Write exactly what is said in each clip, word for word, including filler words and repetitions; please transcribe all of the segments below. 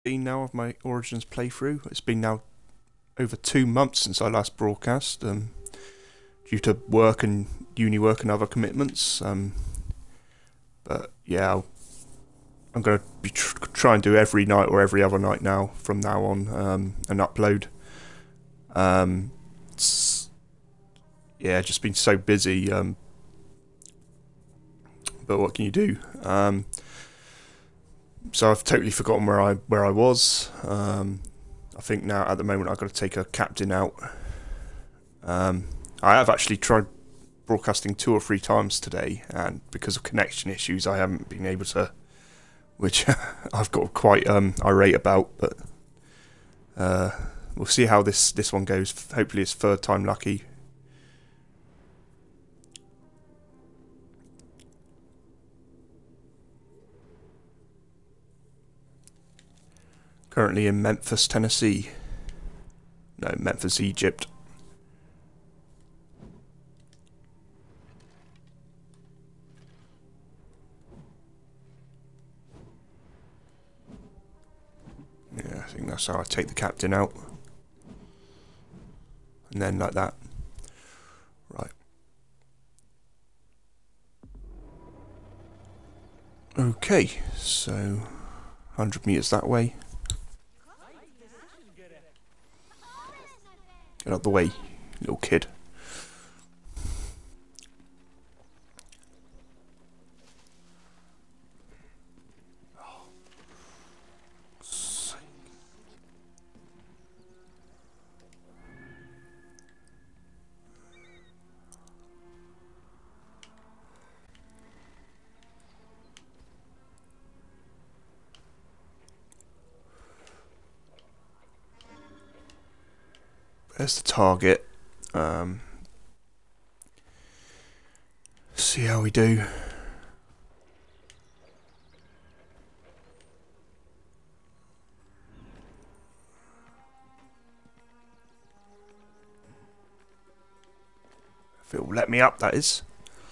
Been now of my Origins playthrough. It's been now over two months since I last broadcast, um, due to work and uni work and other commitments. Um, but yeah, I'll, I'm going to be tr try and do every night or every other night now from now on, um, and upload. Um, it's, yeah, just been so busy. Um, but what can you do? Um, so I've totally forgotten where I where I was. Um, I think now at the moment I've got to take a captain out. Um, I have actually tried broadcasting two or three times today, and because of connection issues, I haven't been able to, which I've got quite um, irate about. But uh, we'll see how this this one goes. Hopefully, it's third time lucky. Currently in Memphis, Tennessee. No, Memphis, Egypt. Yeah, I think that's how I take the captain out. And then like that. Right. Okay, so one hundred metres that way. Get out of the way, little kid. There's the target. Um, see how we do. If it'll let me up, that is.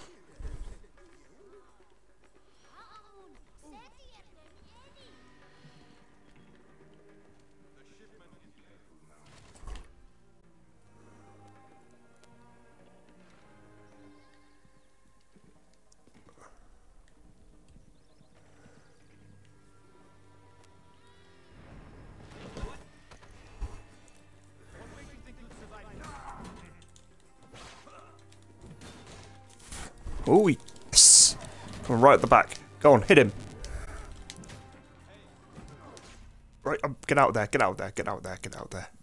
Oh, yes! Come on, right at the back. Go on, hit him. Right, um, get out there, get out there, get out there, get out there.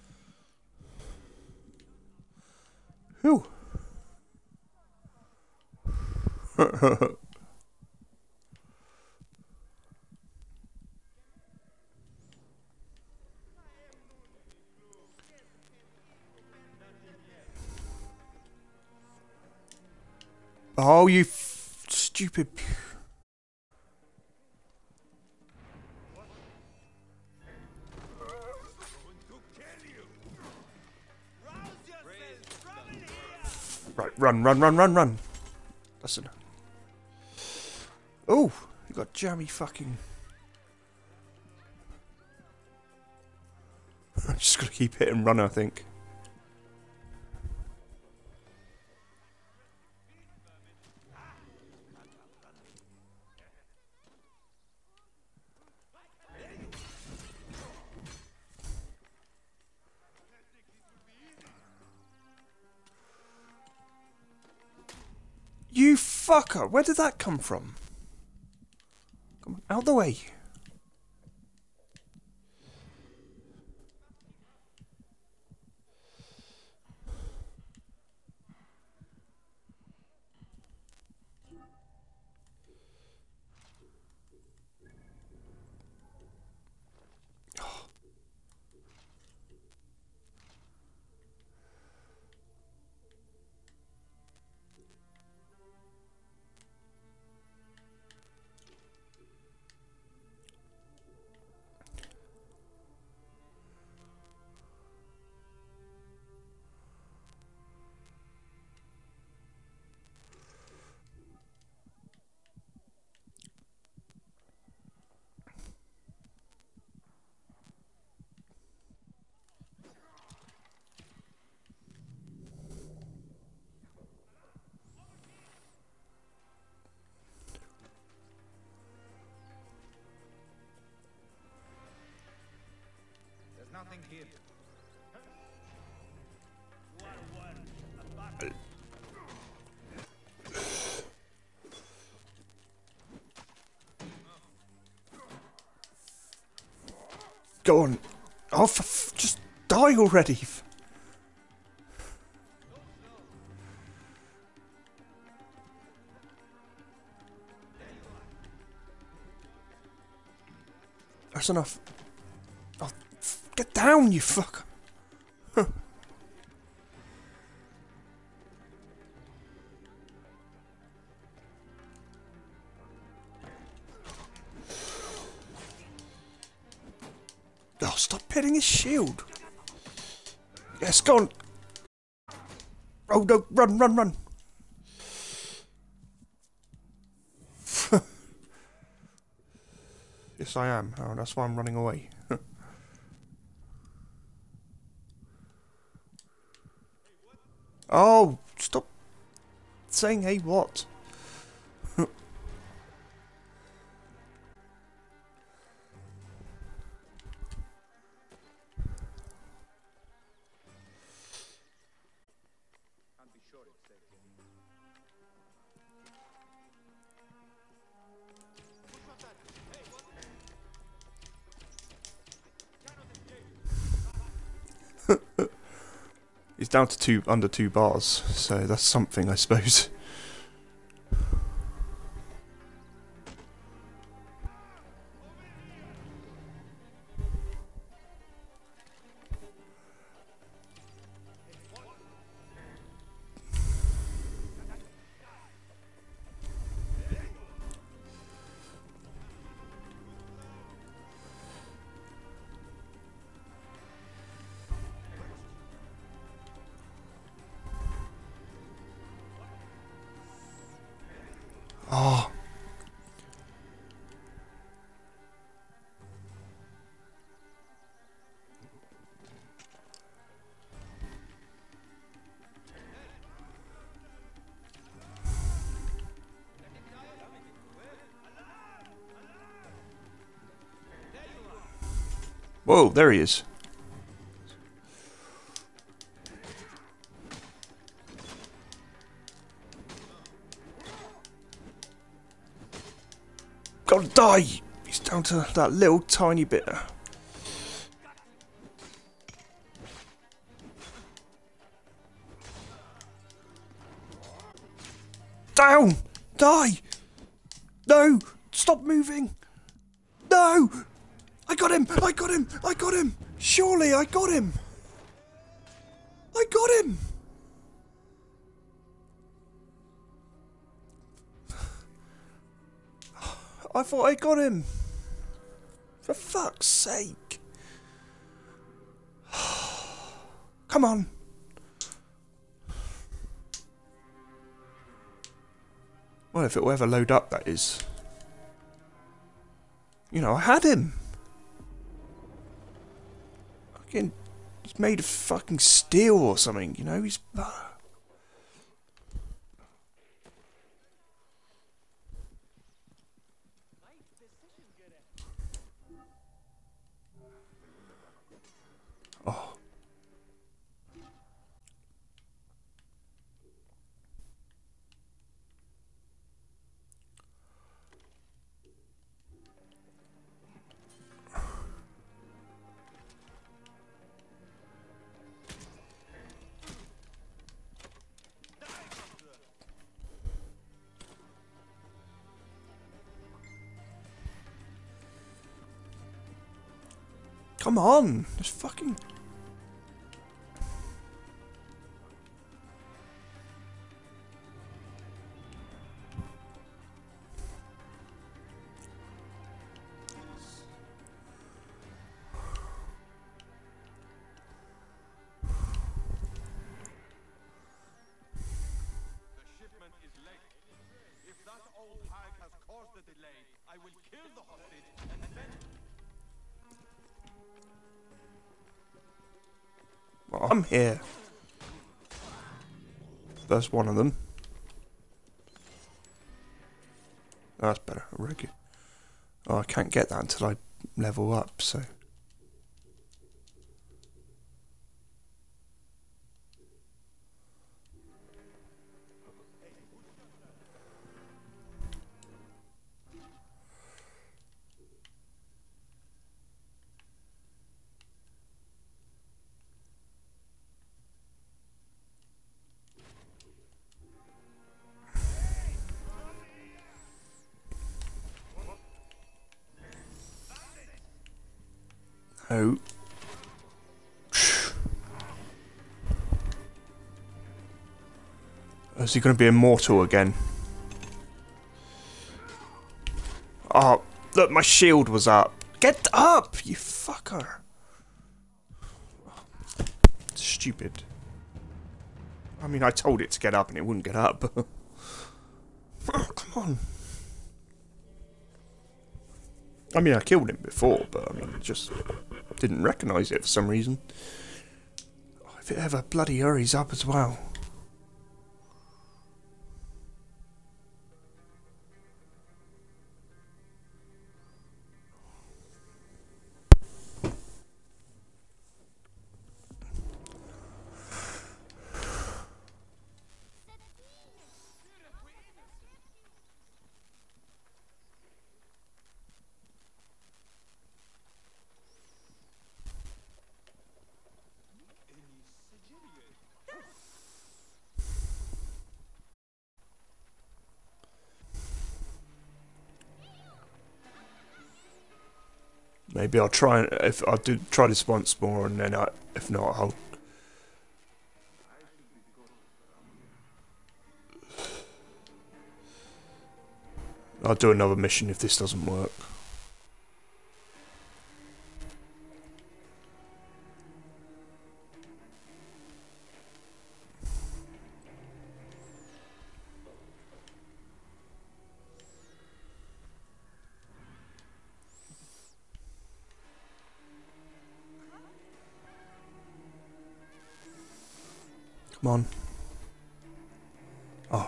Whew. Oh, you f stupid... Right, run, run, run, run, run. Listen. Oh, you got jammy fucking... I'm just gonna keep hitting run, I think. You fucker! Where did that come from? Come on, out the way. Nothing here. Go on. Oh, for f just die already. That's enough. Oh, get down, you fuck. Huh. Oh, stop hitting his shield. Yes, go on. Oh no, run, run, run. Yes, I am. Oh, that's why I'm running away. Oh, stop saying hey what. He's down to two, under two bars, so that's something, I suppose. Oh. Whoa, there he is. Gotta die! He's down to that little tiny bit. Down! Die! No! Stop moving! No! I got him! I got him! I got him! Surely I got him! I got him! I thought I got him! For fuck's sake! Come on! Well, if it will ever load up, that is. You know, I had him! Fucking, he's made of fucking steel or something, you know, he's... Oh. Come on! Just fucking... I will kill the hostage and then... Well, I'm here. That's one of them. Oh, that's better. Regular. Oh, I can't get that until I level up, so... Oh. Is he going to be immortal again? Oh, look, my shield was up. Get up, you fucker. Stupid. I mean, I told it to get up and it wouldn't get up. Oh, come on. I mean, I killed him before, but I mean, just didn't recognise it for some reason. Oh, if it ever bloody hurries up as well. Maybe I'll try and if I'll do try this once more, and then I, if not, I'll. I'll do another mission if this doesn't work. Come on. Oh.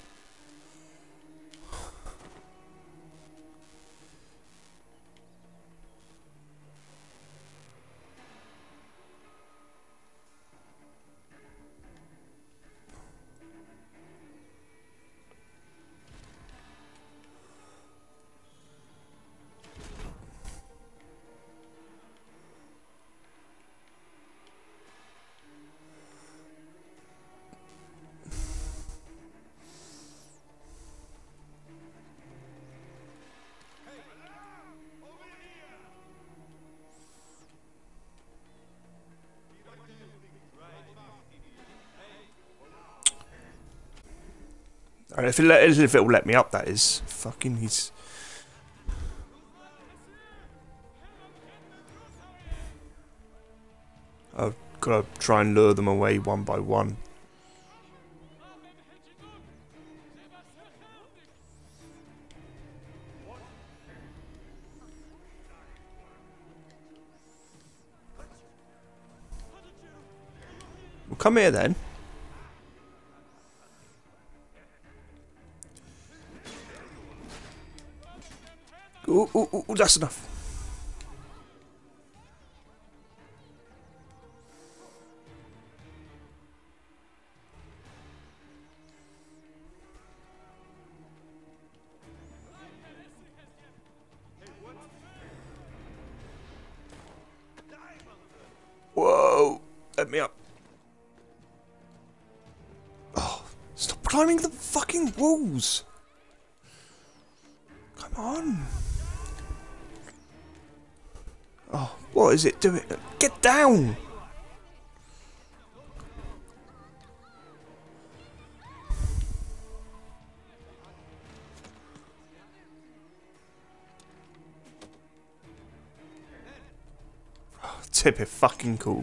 And if it let, if it will let me up, that is fucking. He's. I've got to try and lure them away one by one. Well, come here then. Ooh, ooh, ooh, that's enough. Whoa, let me up. Oh, stop climbing the fucking walls. Come on. Oh, what is it doing? Get down! Oh, tip it fucking cool.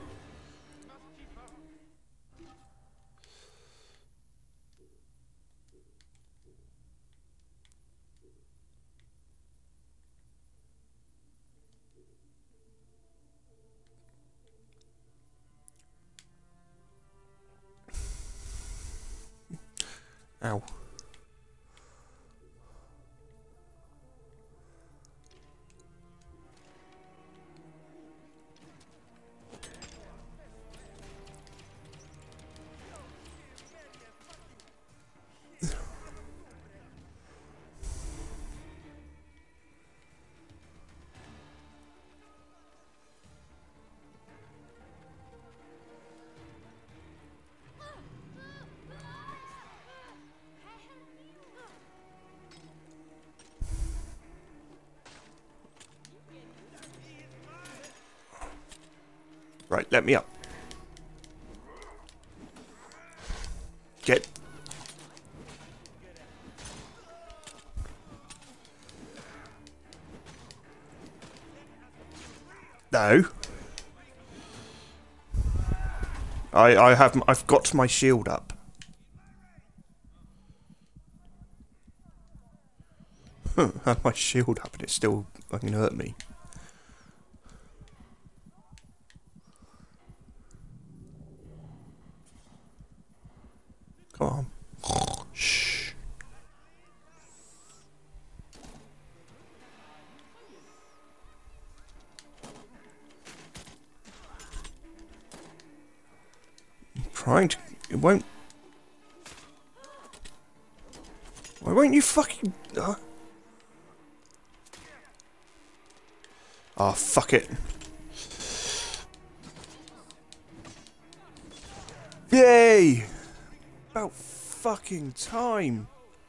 Ow. Right, let me up. Get. No. I I have I've got my shield up. I have my shield up and it still fucking hurt me. Come on. Shh. I'm trying to. It won't. Why won't you fucking. Uh... Oh, fuck it. Yay! About fucking time.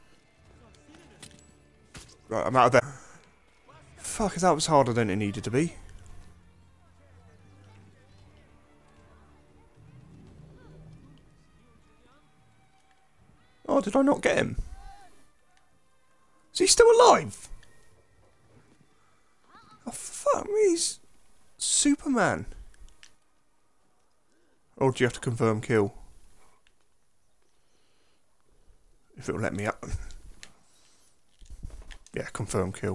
Right, I'm out of there. Fuck, that was harder than it needed to be. Oh, did I not get him? Is he still alive? Oh, fuck me, he's Superman. Or do you have to confirm kill? If it'll let me up. Yeah, confirm kill.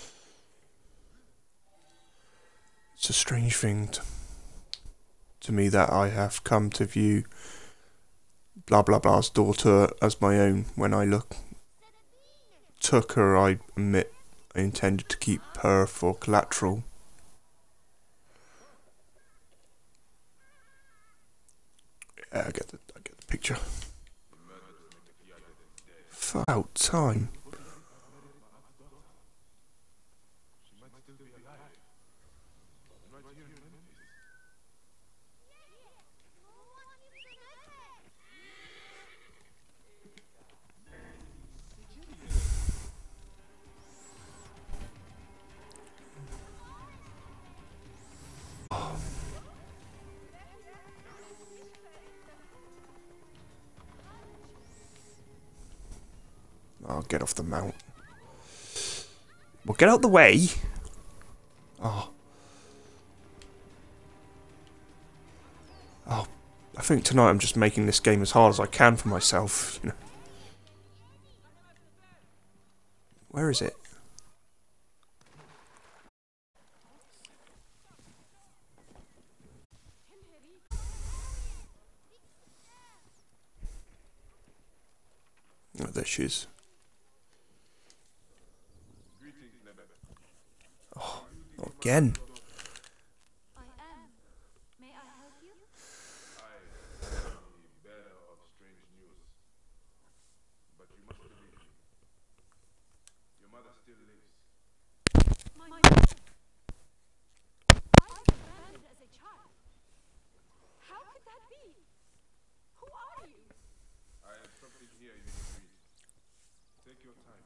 It's a strange thing to, to me that I have come to view blah blah blah's daughter as my own when I look. Took her, I admit, I intended to keep her for collateral. Yeah, I get the, I get the picture. About time. Oh, get off the mount. Well, get out the way. Oh. Oh, I think tonight I'm just making this game as hard as I can for myself. You know. Where is it? Oh, there she is. Oh, not again. I am. May I help you? I am the bearer of strange news. But you must believe me. Your mother still lives. My mother. I was abandoned as a child. How could that be? Who are you? I have something here you need to read. Take your time.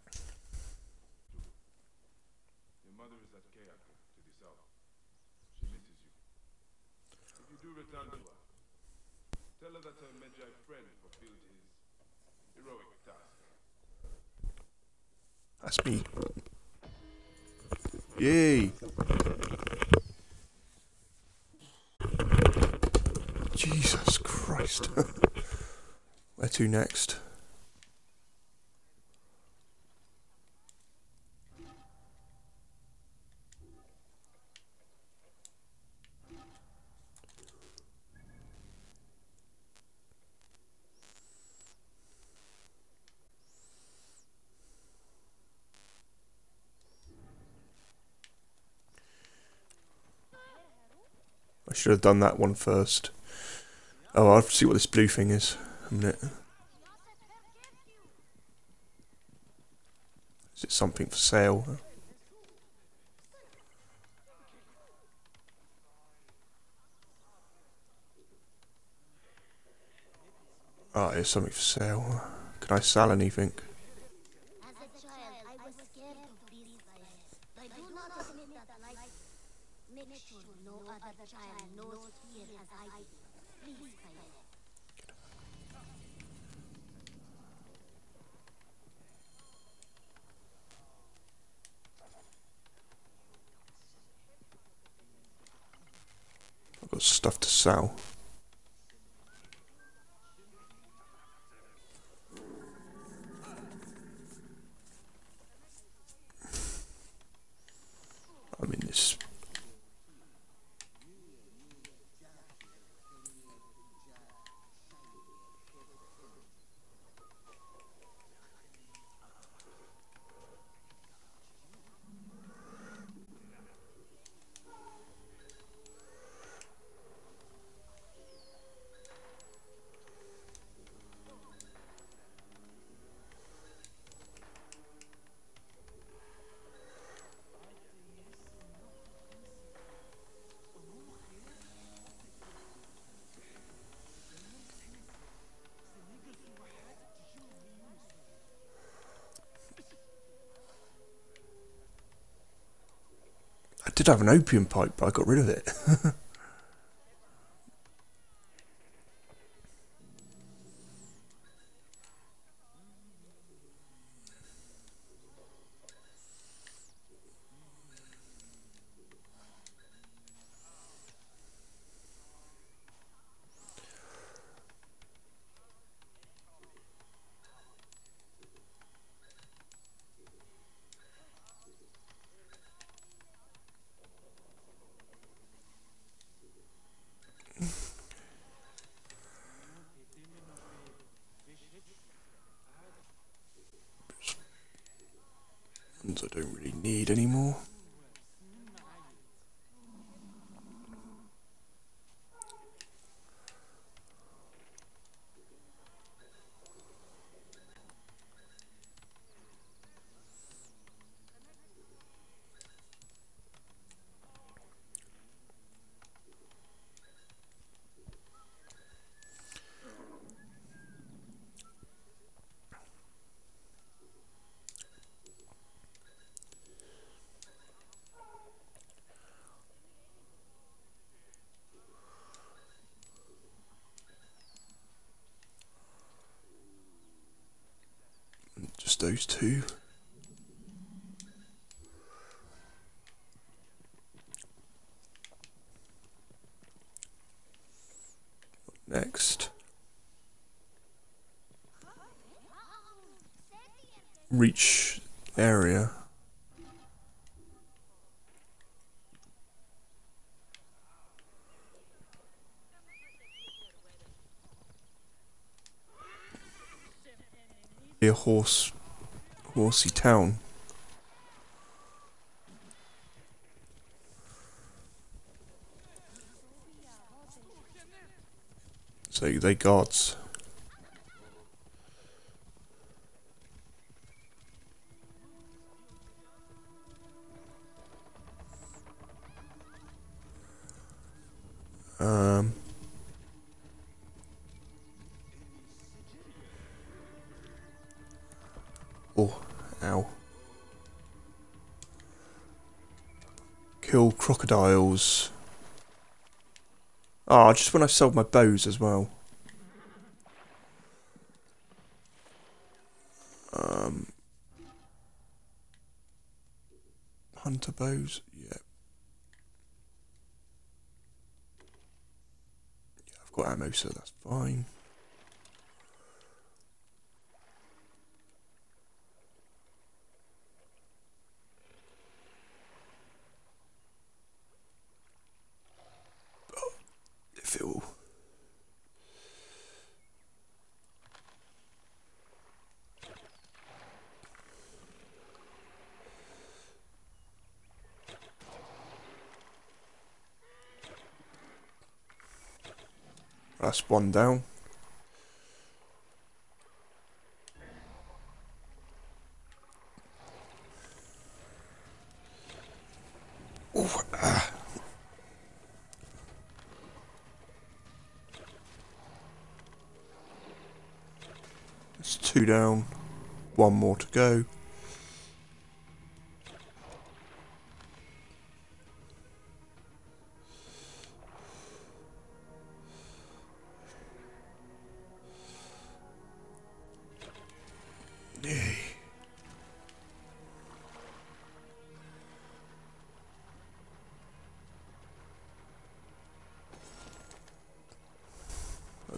Your mother is at Kayaka, to the south. She misses you. If you do return to her, tell her that her Medjay friend fulfilled his heroic task. That's me. Yay! Jesus Christ. Where to next? I should have done that one first. Oh, I'll see what this blue thing is. A minute. Is it something for sale? Oh, it's something for sale. Can I sell anything? As a child, I was scared of beasts. I do not admit that life makes you no other child knows fear as I do. Please, Kyle. I've got stuff to sell. I mean, this. I did have an opium pipe, but I got rid of it. Ones I don't really need anymore. Just those two. Next. Reach area. A horse, horsey town. So they gods. Um. Oh, ow. Kill crocodiles. Ah, oh, just when I sold my bows as well. Um, hunter bows, yeah. Yeah, I've got ammo, so that's fine. Oh, if it will. That's one down. Ooh, ah. That's two down. One more to go.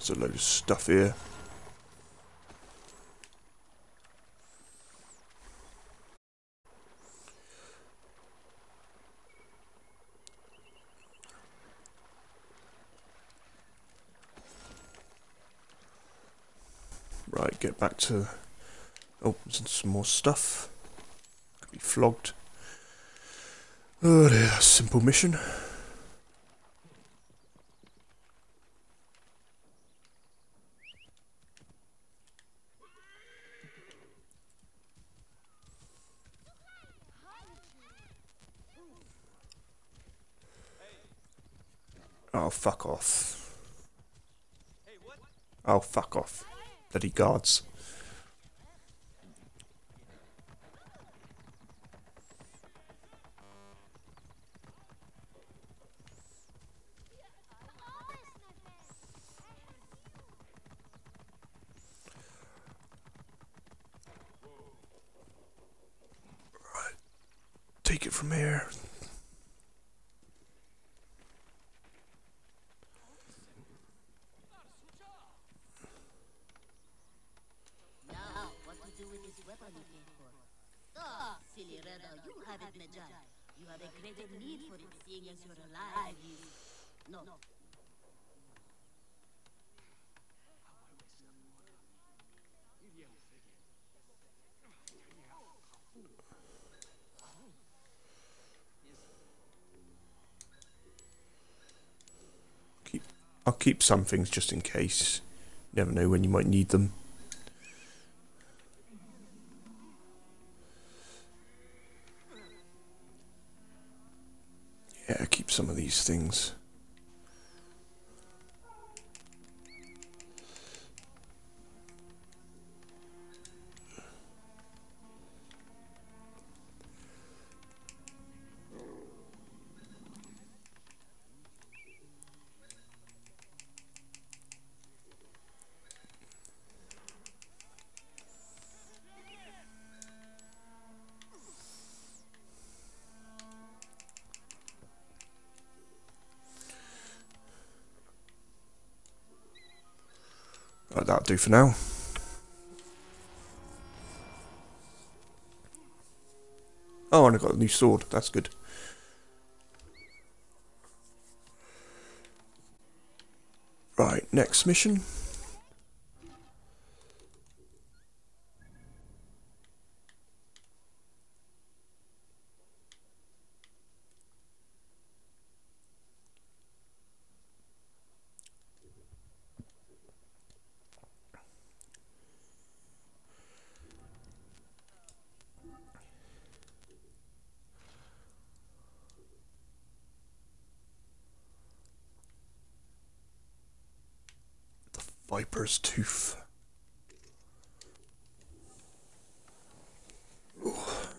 There's a load of stuff here. Right, get back to... Oh, there's some more stuff. Could be flogged. Oh dear, simple mission. Oh, fuck off. Hey, what? Oh, fuck off. Bloody guards. Right. Take it from here. Now, what to do with this weapon you came for? Ah, silly Reda, you have it, Medjay. You have a greater need for it, seeing as you're alive. You... No. Keep, I'll keep some things just in case. You never know when you might need them. Yeah, keep some of these things. Right, that'll do for now. Oh, and I got a new sword. That's good. Right, next mission. Viper's Tooth. Ooh.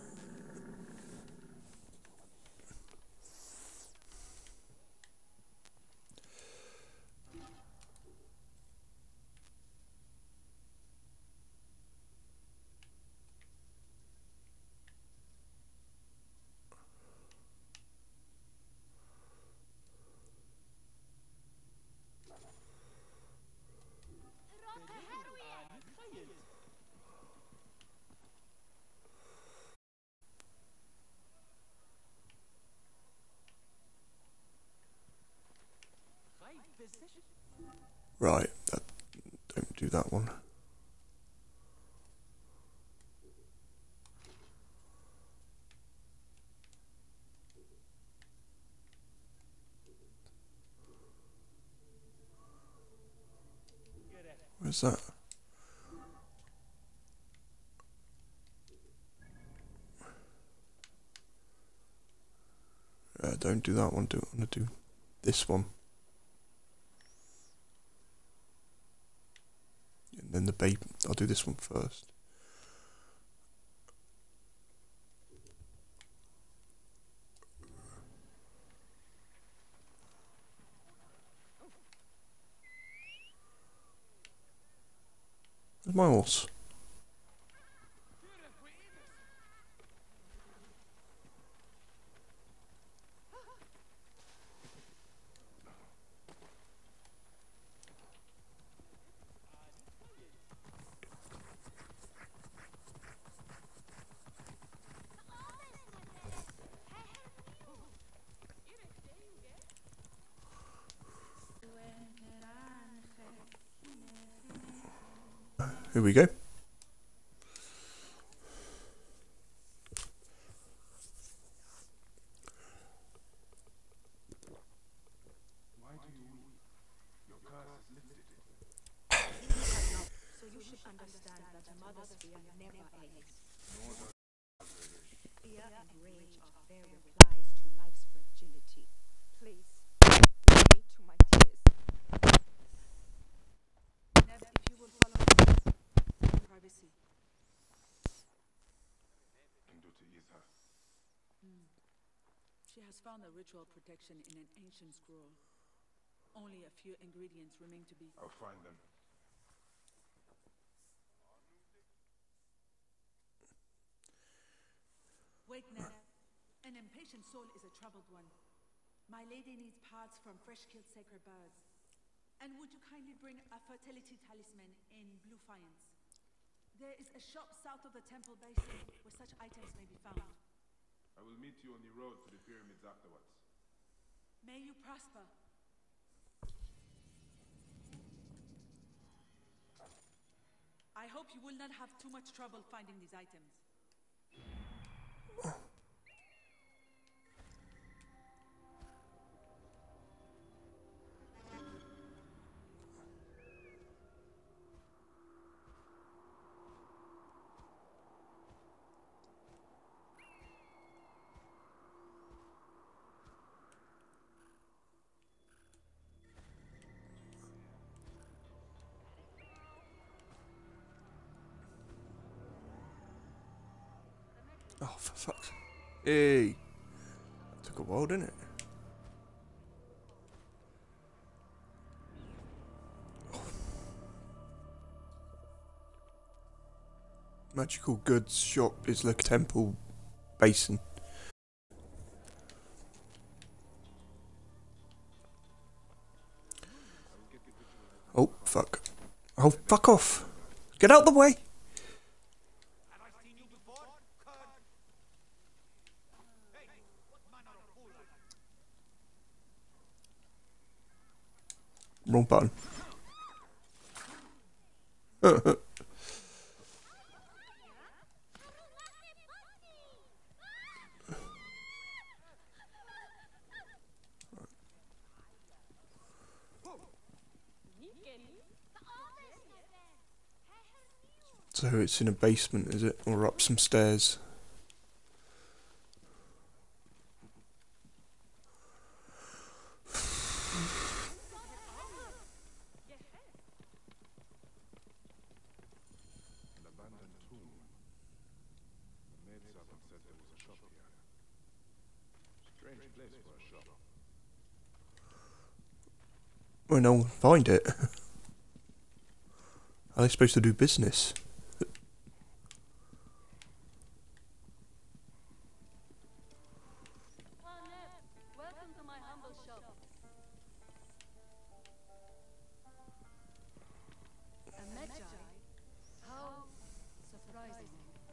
Right, that, don't do that one. Where's that? Uh, don't do that one, do I want to do this one. And then the baby, I'll do this one first. Where's my horse? here we go. Why do you weep? Your curse is lifted. So you should understand that a mother's fear never ends. Fear and rage are fair replies to life's fragility. Please, leave me to my tears. Neb, if you will follow me, in privacy. Can do to ease her. She has found a ritual protection in an ancient scroll. Only a few ingredients remain to be. I'll find them. Wait, Ned. An impatient soul is a troubled one. My lady needs parts from fresh-killed sacred birds. And would you kindly bring a fertility talisman in blue faience? There is a shop south of the temple basin where such items may be found. I will meet you on the road to the pyramids afterwards. May you prosper. I hope you will not have too much trouble finding these items. Oh, for fuck's sake. Hey! That took a while, didn't it? Oh. Magical goods shop is like temple basin. Oh, fuck. Oh, fuck off! Get out the way! Have I seen you before? Kurd? Hey, what manner of fool are you? Wrong button. So it's in a basement, is it? Or up some stairs? An abandoned tomb. The maid servant said there was a shop here. Strange place for a shop. Well, no one can find it. Are they supposed to do business? Ah, Neb, welcome to my humble shop. A Medjay? How surprising.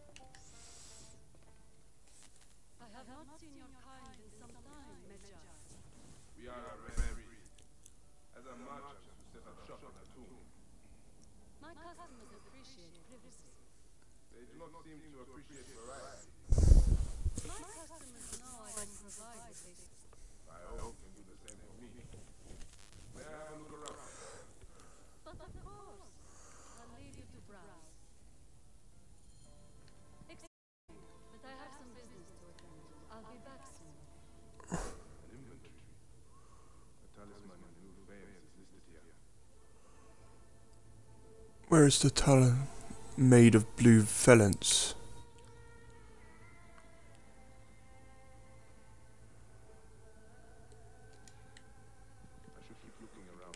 I have not seen your kind in some time, Medjay. We are a rare breed. As a merchant who set up shop in a tomb, My customers appreciate privacy. they do not seem to appreciate variety. My customers know I can provide the basics. I hope you can do the same for me. May I have a look around? But of course, I'll leave you to browse. Excuse me, but I have some business to attend to. I'll be back soon. An inventory. A talisman in blue faience is listed here. Where is the talent made of blue valence? I should keep looking around.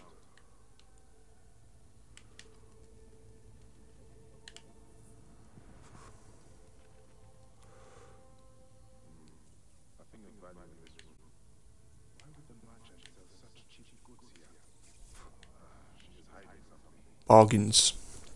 Nothing of value in this room. Why would the merchant sell such cheap goods here? Ah, she is hiding something. Bargains.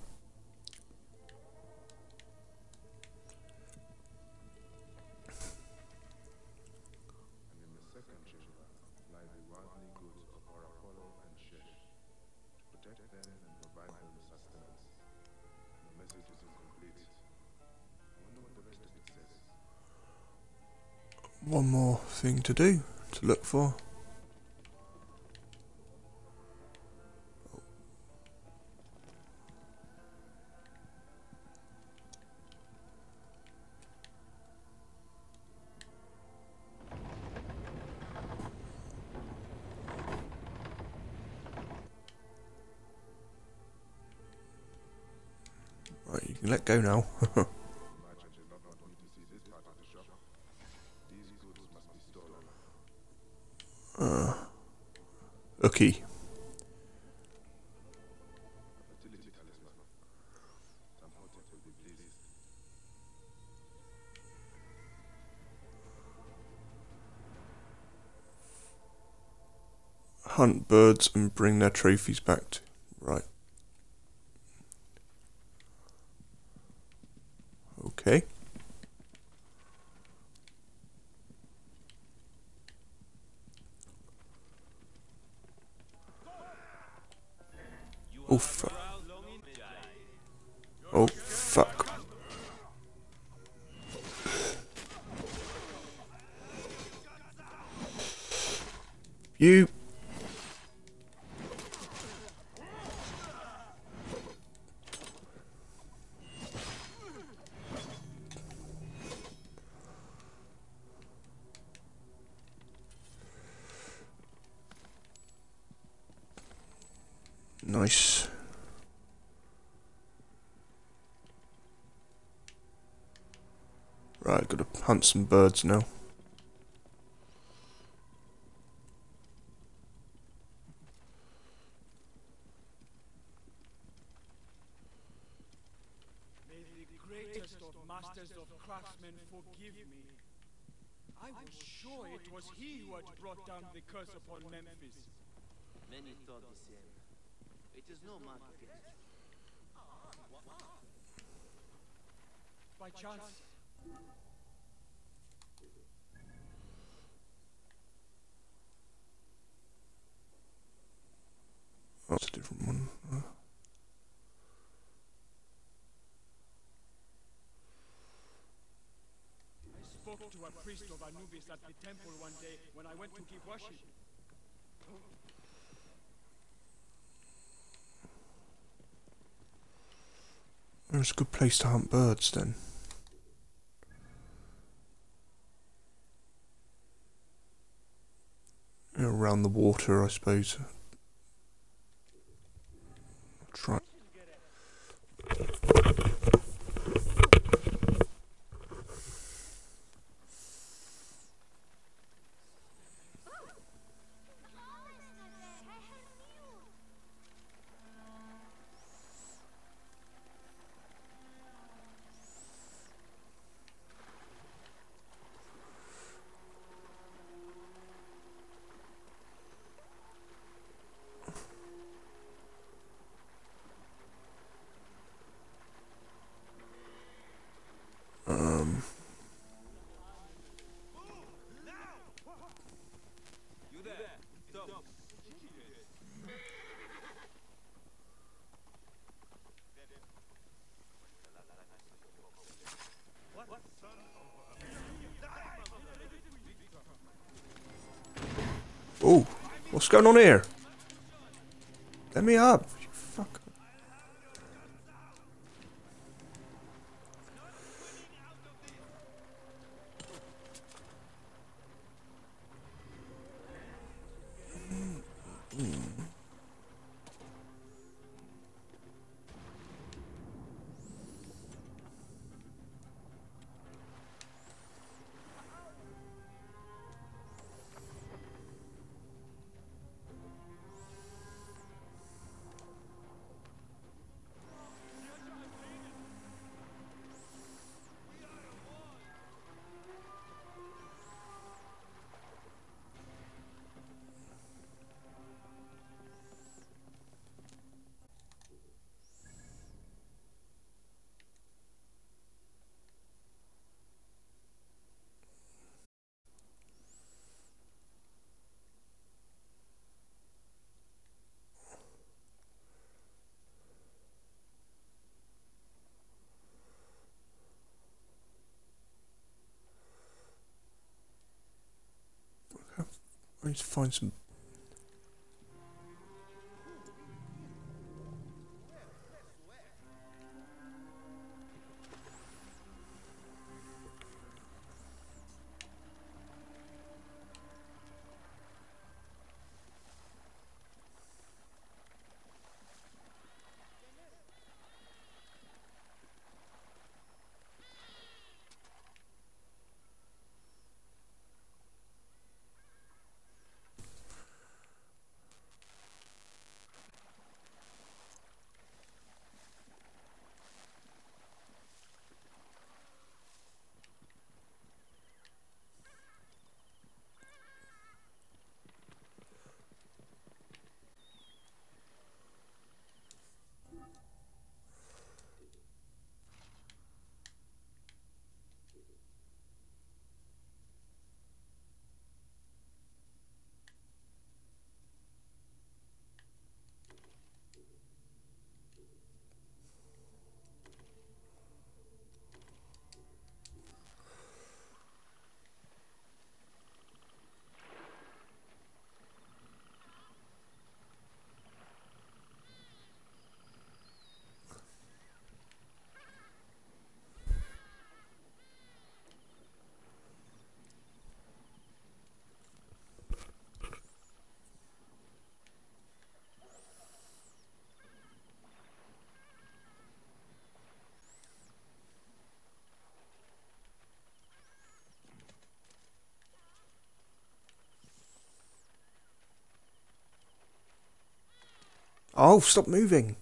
And in the second chamber lie the worldly goods of Orapolo and Shesh. To protect them and provide them sustenance, incomplete. I wonder what the rest of it says. One more thing to do, to look for. Right, you can let go now. Merchant did not want me to see this part of the shop. These goods must be stolen. uh, okay. Fertility talisman. Tamhotep will be pleased. Hunt birds and bring their trophies back to. Right. Okay. Oh fuck. Oh fuck. You. Nice. Right, gotta hunt some birds now. May the greatest of masters of craftsmen forgive me. I was sure it was he who had brought down the curse upon Memphis. Many thought the same. It is no mark against you. By chance, Oh, that's a different one. Uh, I spoke to a priest of Anubis at the temple one day when I went to give worship. There's a good place to hunt birds then. Around the water, I suppose. I'll try. Um. You there? Stop. Oh, what's going on here? Let me up, you fuck. need to find some. Oh, stop moving.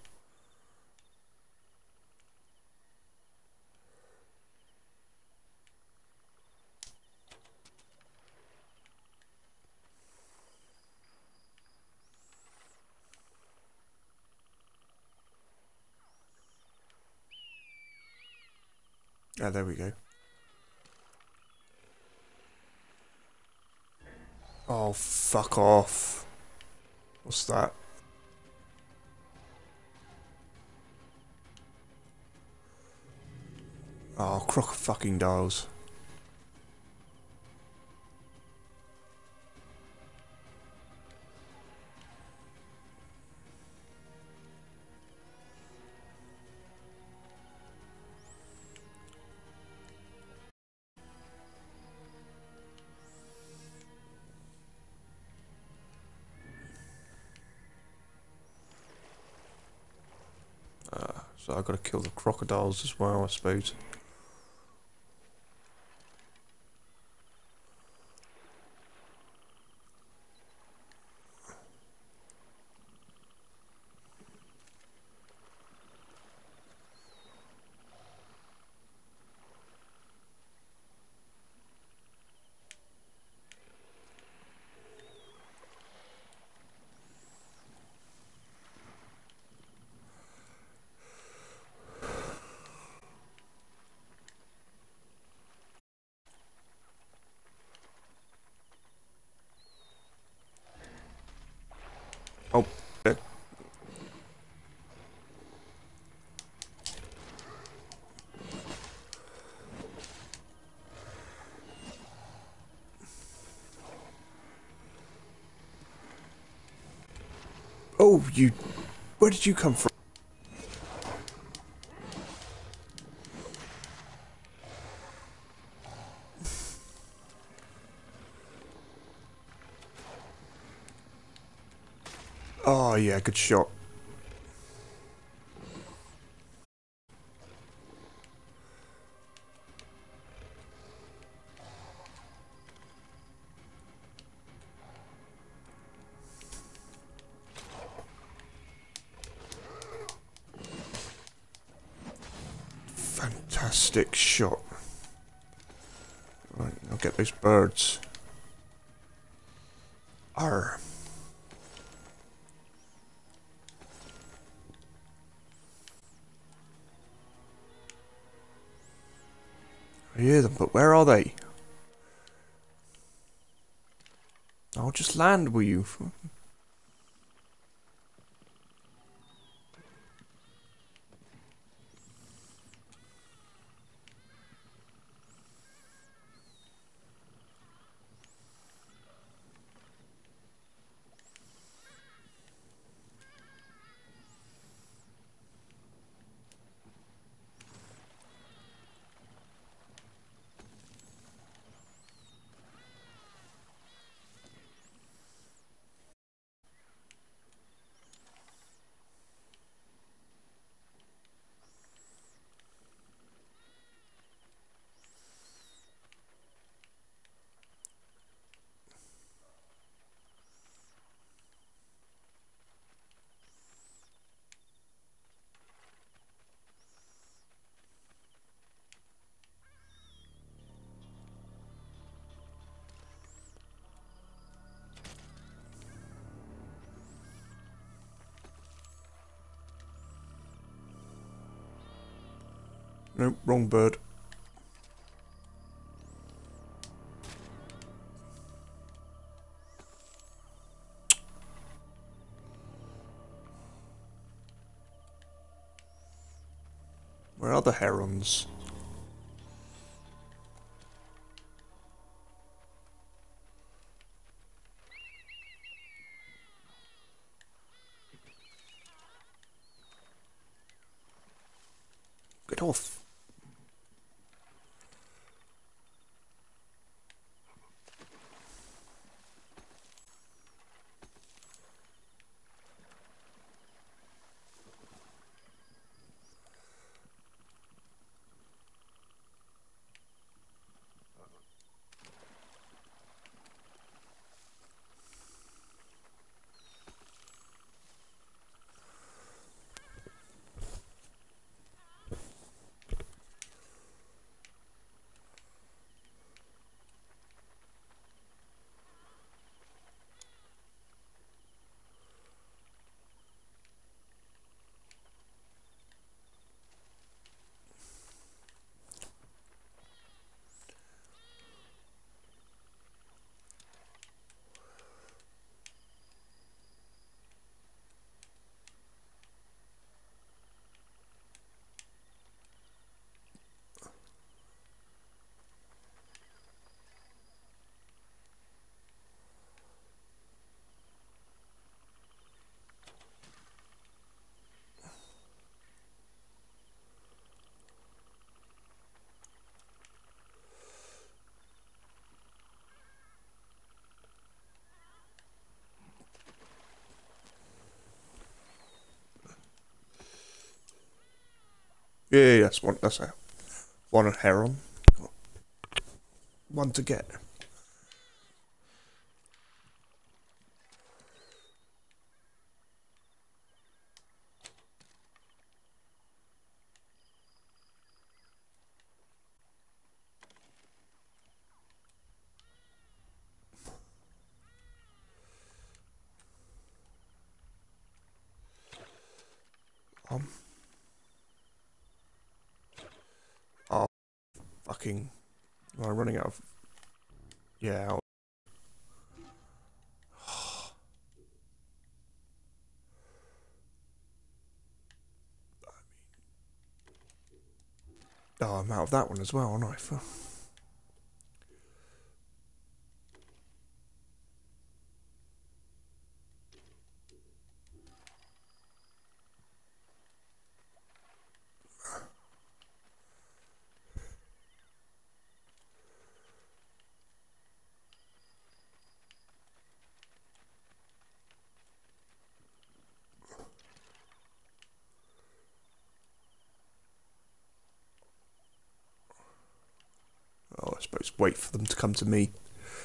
Ah, there we go. Oh, fuck off. What's that? Oh, croc fucking dials. Uh, so I've got to kill the crocodiles as well, I suppose. Oh, there. Oh, you... Where did you come from? Oh, yeah, good shot. Fantastic shot. Right, I'll get those birds. Arr. I hear them, but where are they? I'll just land, will you? Nope, wrong bird. Where are the herons? Get off. Yeah, yeah, that's one. That's a one heron. One to get. Um. Oh, fucking. Am I running out of? Yeah. Out. Oh, I'm out of that one as well, aren't I? Fuck. Oh, I suppose wait for them to come to me.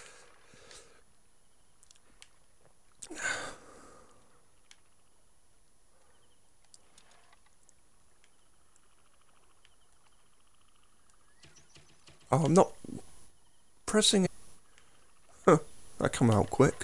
Oh, I'm not pressing it. Huh, that come out quick.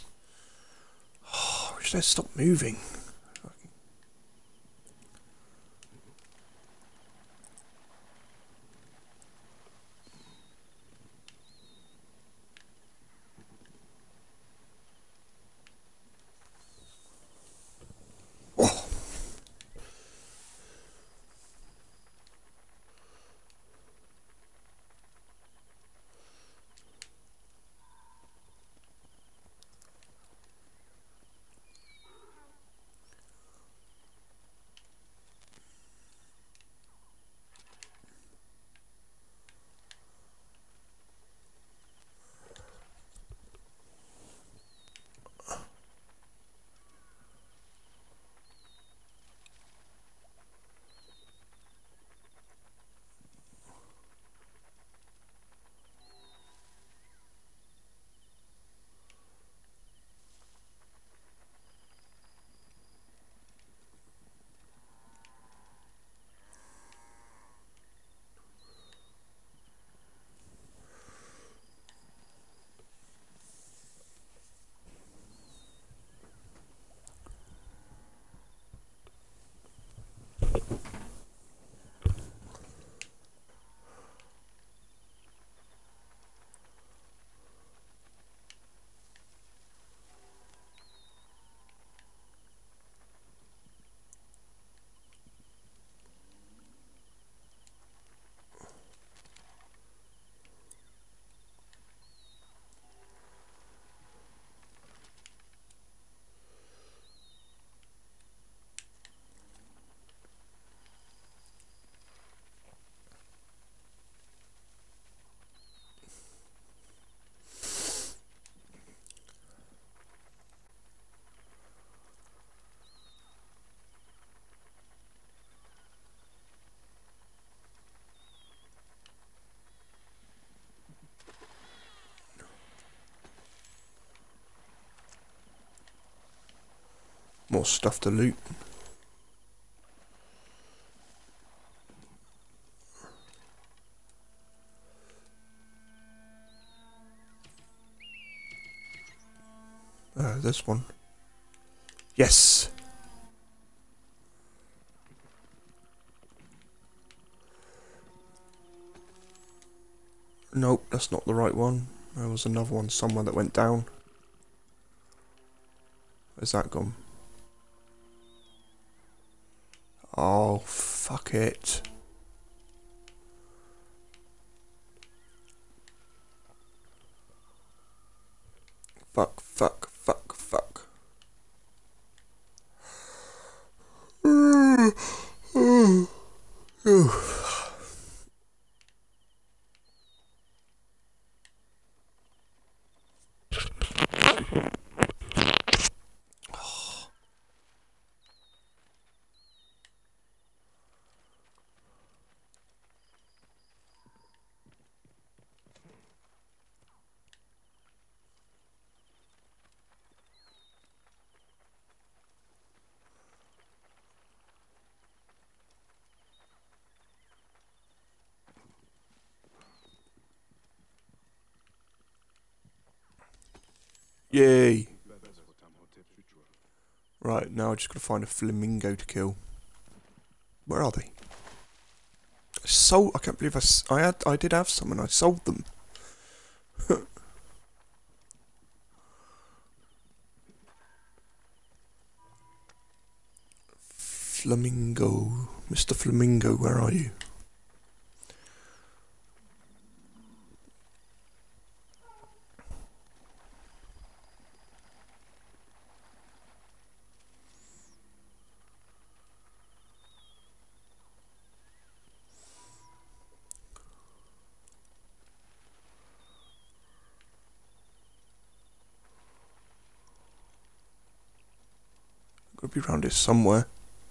Oh, I wish they'd stop moving. More stuff to loot. Uh, this one. Yes! Nope, that's not the right one. There was another one somewhere that went down. Where's that gone? Oh, fuck it. Fuck, fuck, fuck, fuck. Yay! Right, now I just gotta find a flamingo to kill. Where are they? I sold. I can't believe I. S I had. I did have some, and I sold them. Flamingo, Mister Flamingo, where are you? Could be around here somewhere.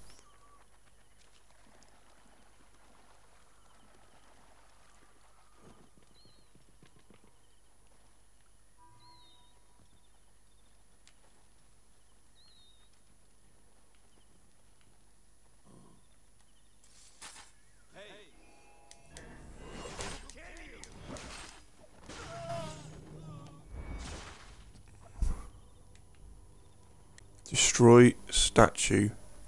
Destroy statue.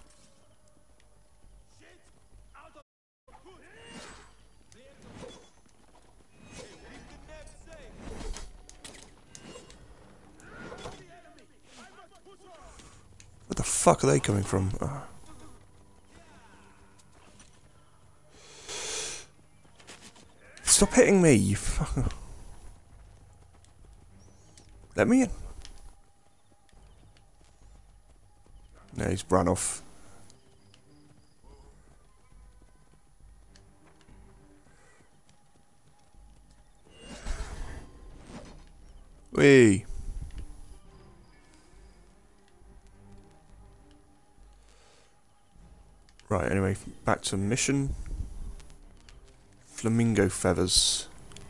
Where the fuck are they coming from? Oh. Stop hitting me, you fucker. Let me in. No, he's run off. Wee. Right, anyway, back to mission. Flamingo feathers.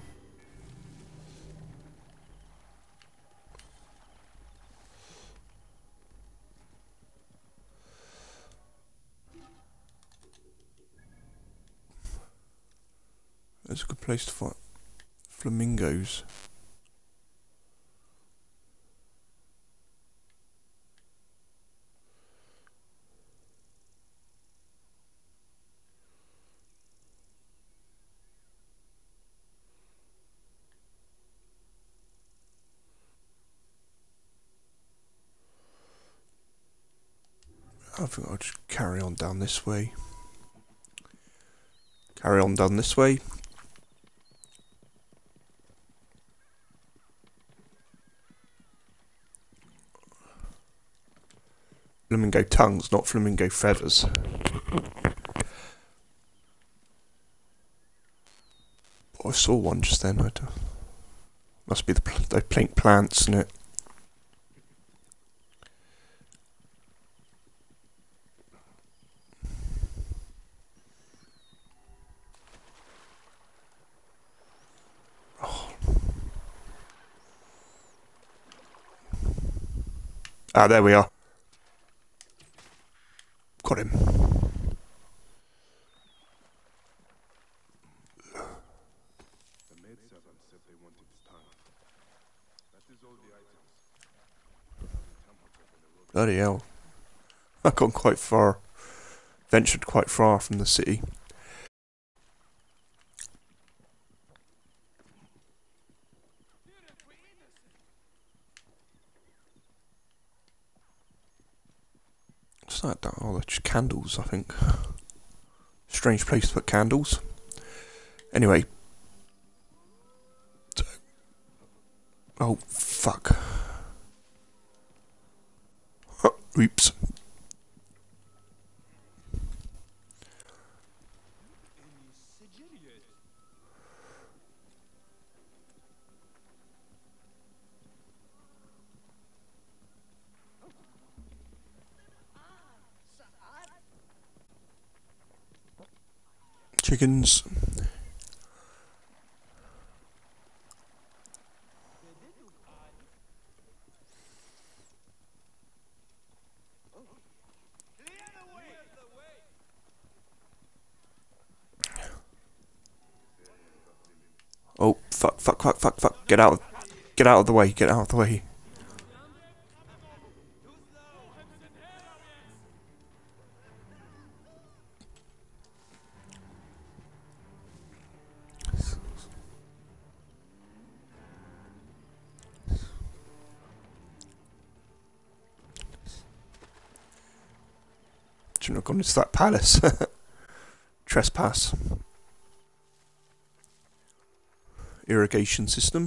That's a good place to find flamingos. I think I'll just carry on down this way. Carry on down this way. Flamingo tongues, not flamingo feathers. Oh, I saw one just then. I don't, must be the pl they plant plants in it. Oh. Ah, there we are. Bloody hell. I've gone quite far. Ventured quite far from the city. What's that? Oh, they're just candles, I think. Strange place to put candles. Anyway. Oh, fuck. Oh, oops. Chickens. Oh, fuck, fuck, fuck, fuck, fuck. Get out. Get out of the way. Get out of the way. Shouldn't have gone into that palace. Trespass. Irrigation system.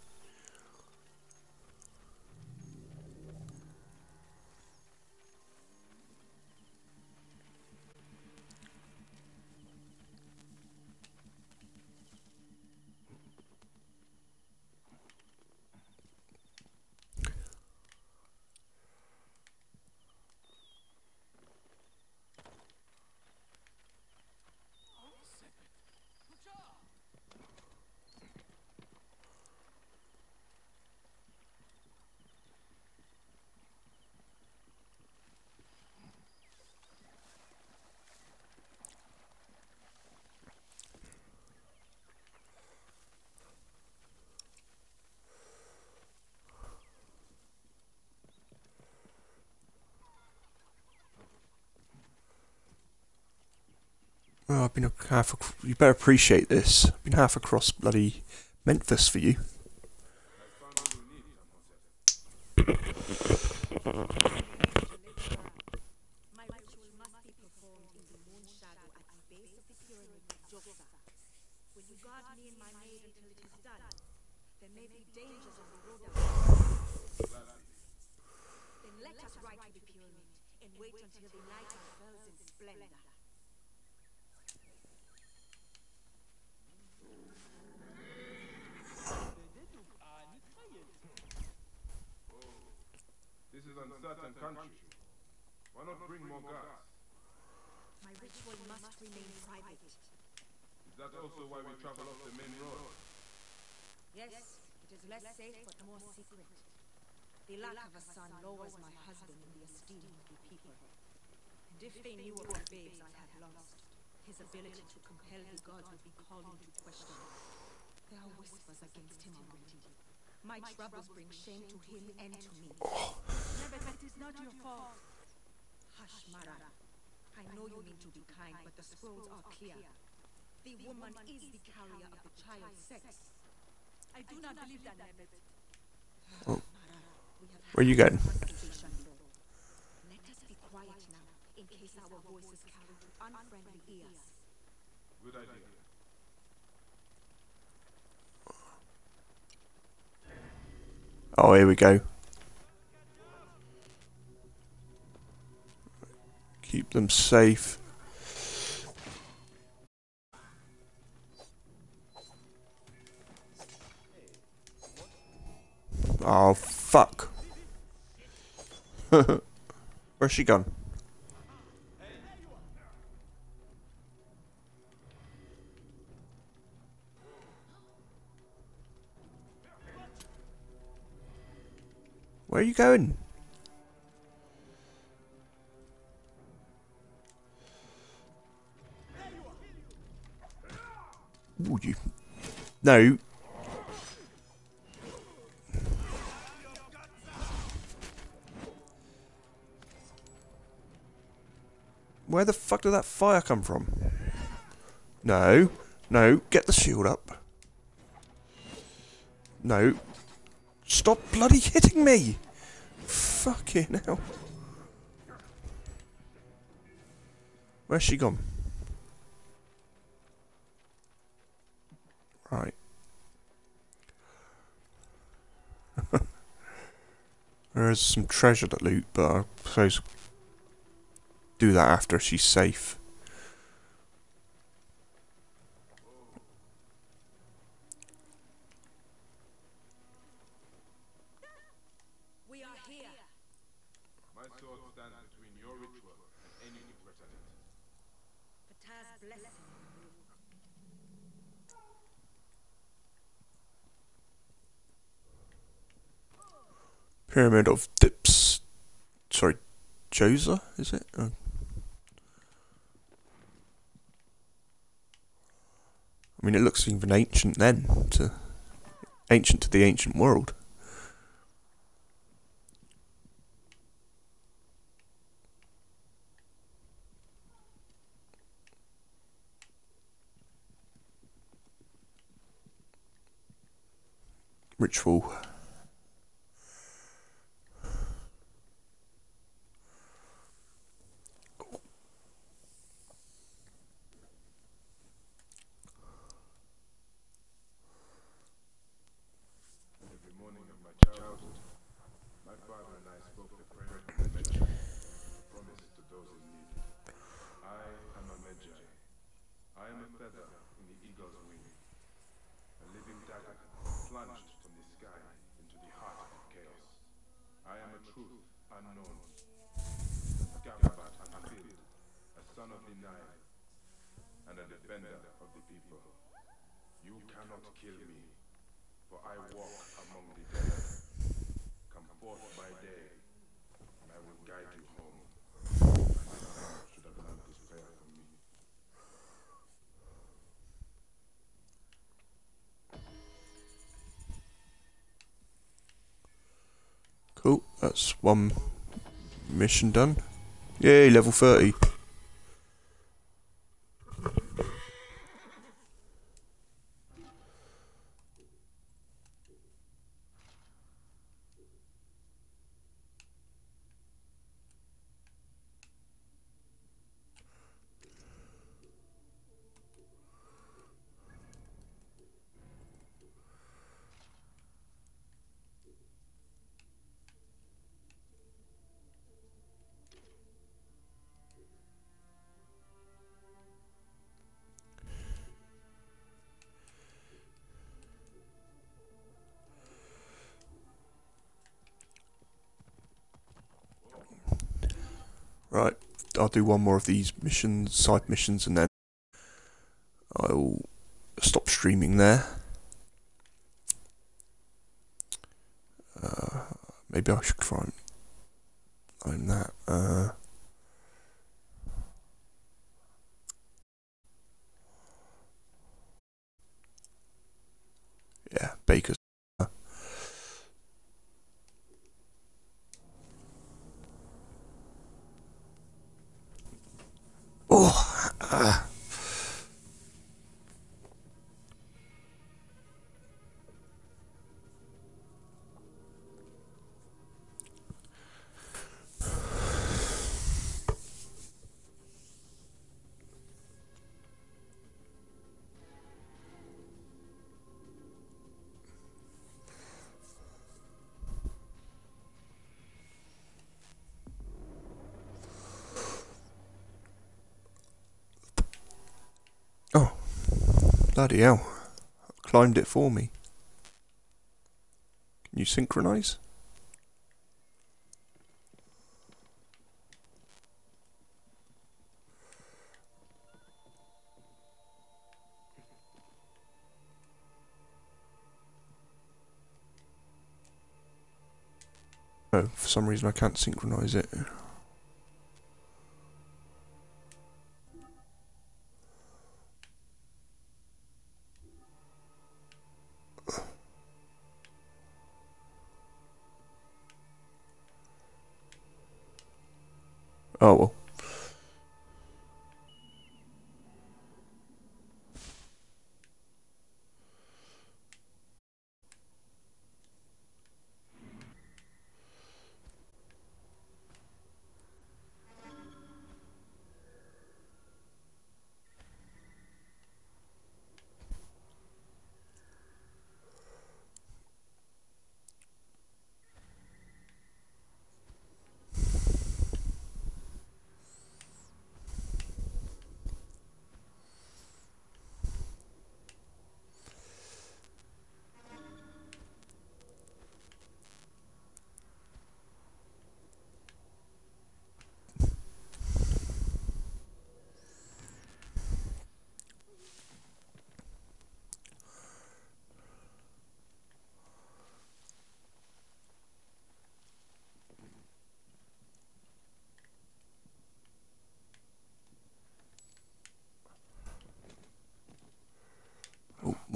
Oh, I've been half. A, you better appreciate this. I've been half across bloody Memphis for you. My ritual must be performed in the moon shadow at the base of the pyramid of Joksa. Will you guard me and my maid until it is done? There may be dangers on the road out. Then let us ride to the pyramid and wait until the night unfurls in splendor. This is uncertain country. Why not bring more guards? My ritual must remain private. Is that also why we travel off the main road? Yes, it is less safe but more secret. The lack of a son lowers my husband in the esteem of the people. And if they knew of the babes I have lost, his ability to compel the gods would be called into question. There are whispers against him already. My troubles bring shame to him and to me. Never, it is not your fault. Hush, Mara. I know you mean to be kind, but the scrolls are clear. The woman is the carrier of the child's sex. I do not believe that, Nemet. Oh. Where are you going? Let us be quiet now, in case our voices carry to unfriendly ears. Good idea. Oh, here we go. Keep them safe. Oh, fuck. Where's she gone? Where are you going? Would you? No. Where the fuck did that fire come from? No. No. Get the shield up. No. Stop bloody hitting me! Fucking hell. Where's she gone? Right. There's some treasure to loot, but I suppose do that after she's safe. We are here. My sword stands between your ritual and any who threaten it. Fatah's blessing. Pyramid of Dips. Sorry, Joza, is it? Uh, I mean, it looks even ancient then, to ancient to the ancient world. Ritual. Every morning of my childhood, my father and I spoke the prayer of the Medjay, a promise to those in need. I am a Medjay. I am a feather in the eagle's wing, a living dagger plunged from the sky into the heart of chaos. I am a truth unknown, a Gavabat unfilled, a son of the Nile, and a defender of the people. You cannot kill me, for I walk among the dead. Come forth by day, and I will guide you home. My son should have learned this prayer from me. Cool, that's one mission done. Yay, level thirty. Right, I'll do one more of these missions, side missions, and then I'll stop streaming there. Uh, maybe I should try and find that. Uh, yeah, Baker's. Oh, uh. Oh, bloody hell. Climbed it for me. Can you synchronize? Oh, for some reason I can't synchronize it. Oh well.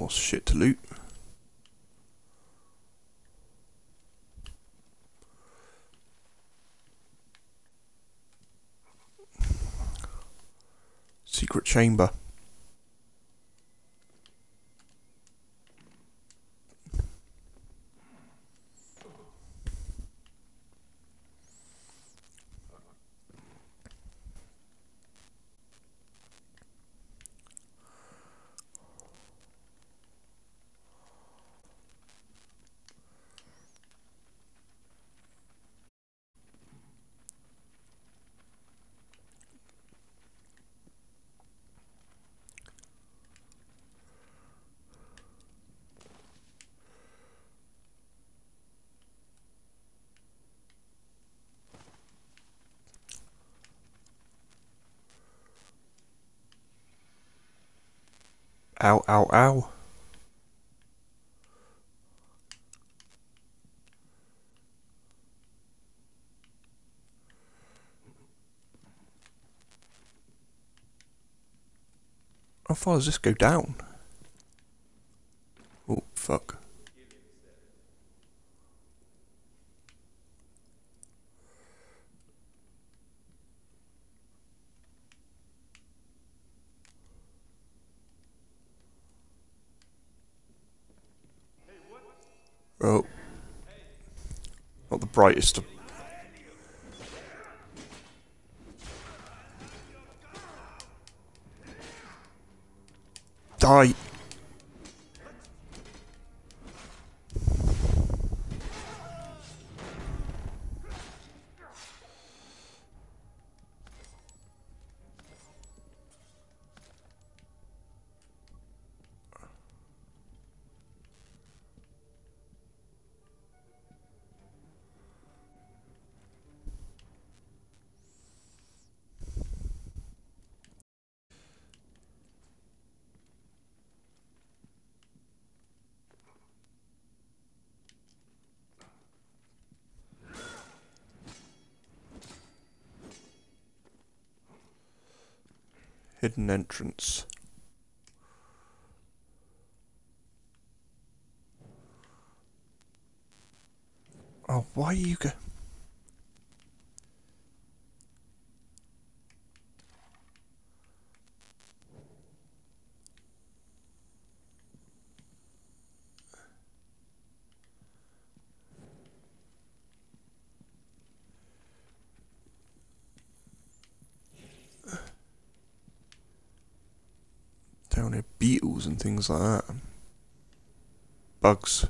More shit to loot. Secret chamber. Ow, ow, ow. How far does this go down? Oh, fuck. Oh. Not the brightest of... Die! Hidden entrance. Oh, why are you go? Down here, beetles and things like that. Bugs.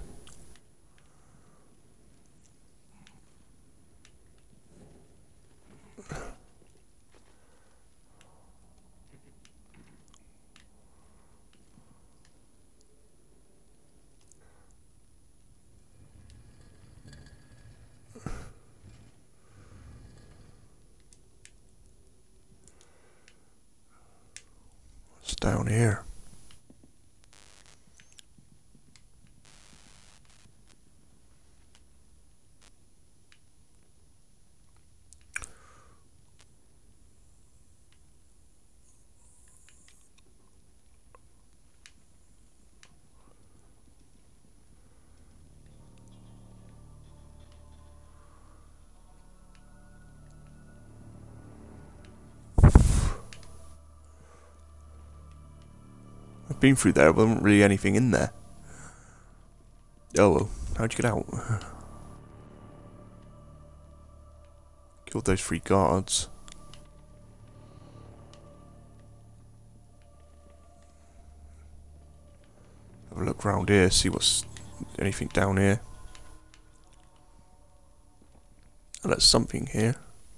What's down here? I've been through there, but there wasn't really anything in there. Oh well, how'd you get out? Killed those three guards. Have a look around here, see what's anything down here. Oh, there's something here.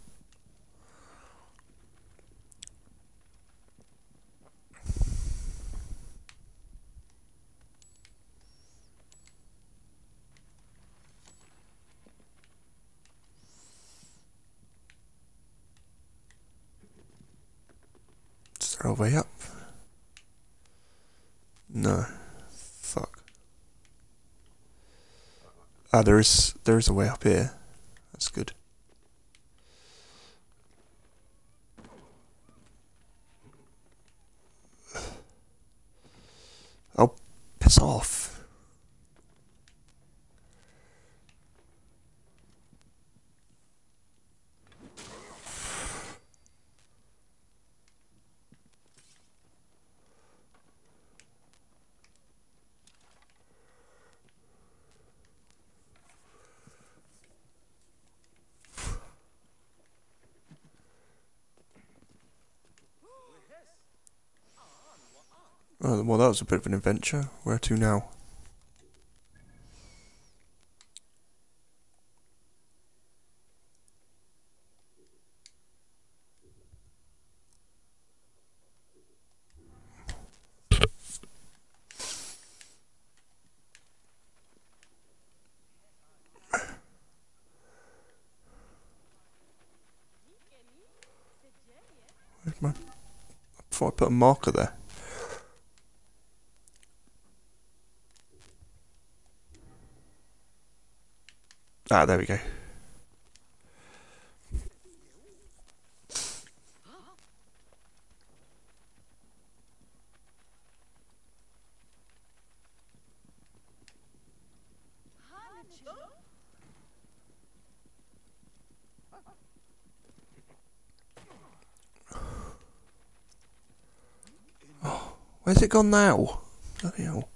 Is there a way up? No. Fuck. Ah, there is there is a way up here. That's good. Oh, Piss off. Oh, well, that was a bit of an adventure. Where to now? Where's my... I thought I put a marker there. Ah, there we go. Oh, where's it gone now? Bloody hell.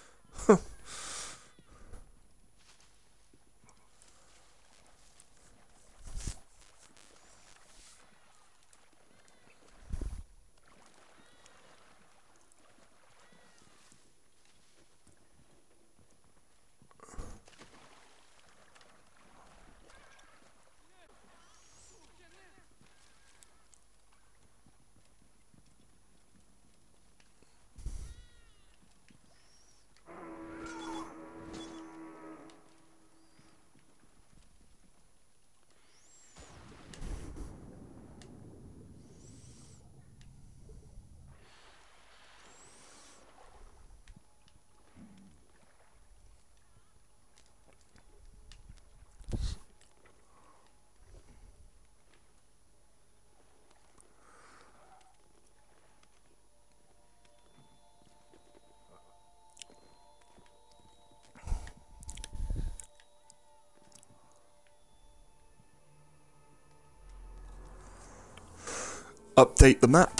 Update the map.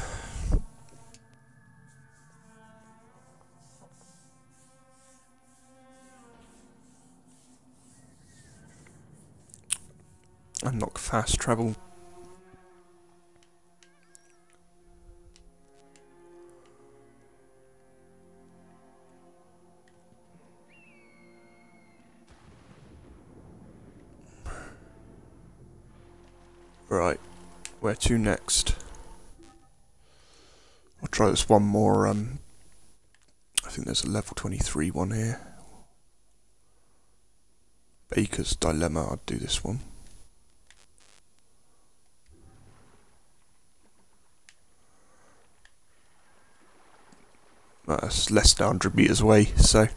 Unlock fast travel. Right, where to next? I'll try this one more, um, I think there's a level twenty-three one here. Baker's Dilemma, I'd do this one. That's less than one hundred metres away, so...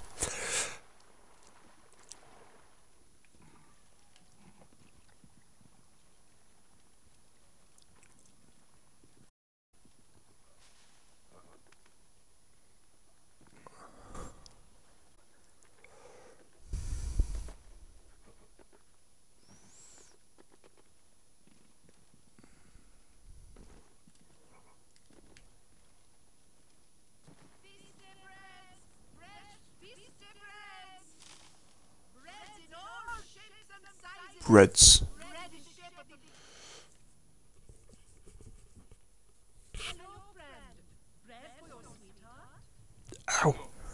Reds. Ow.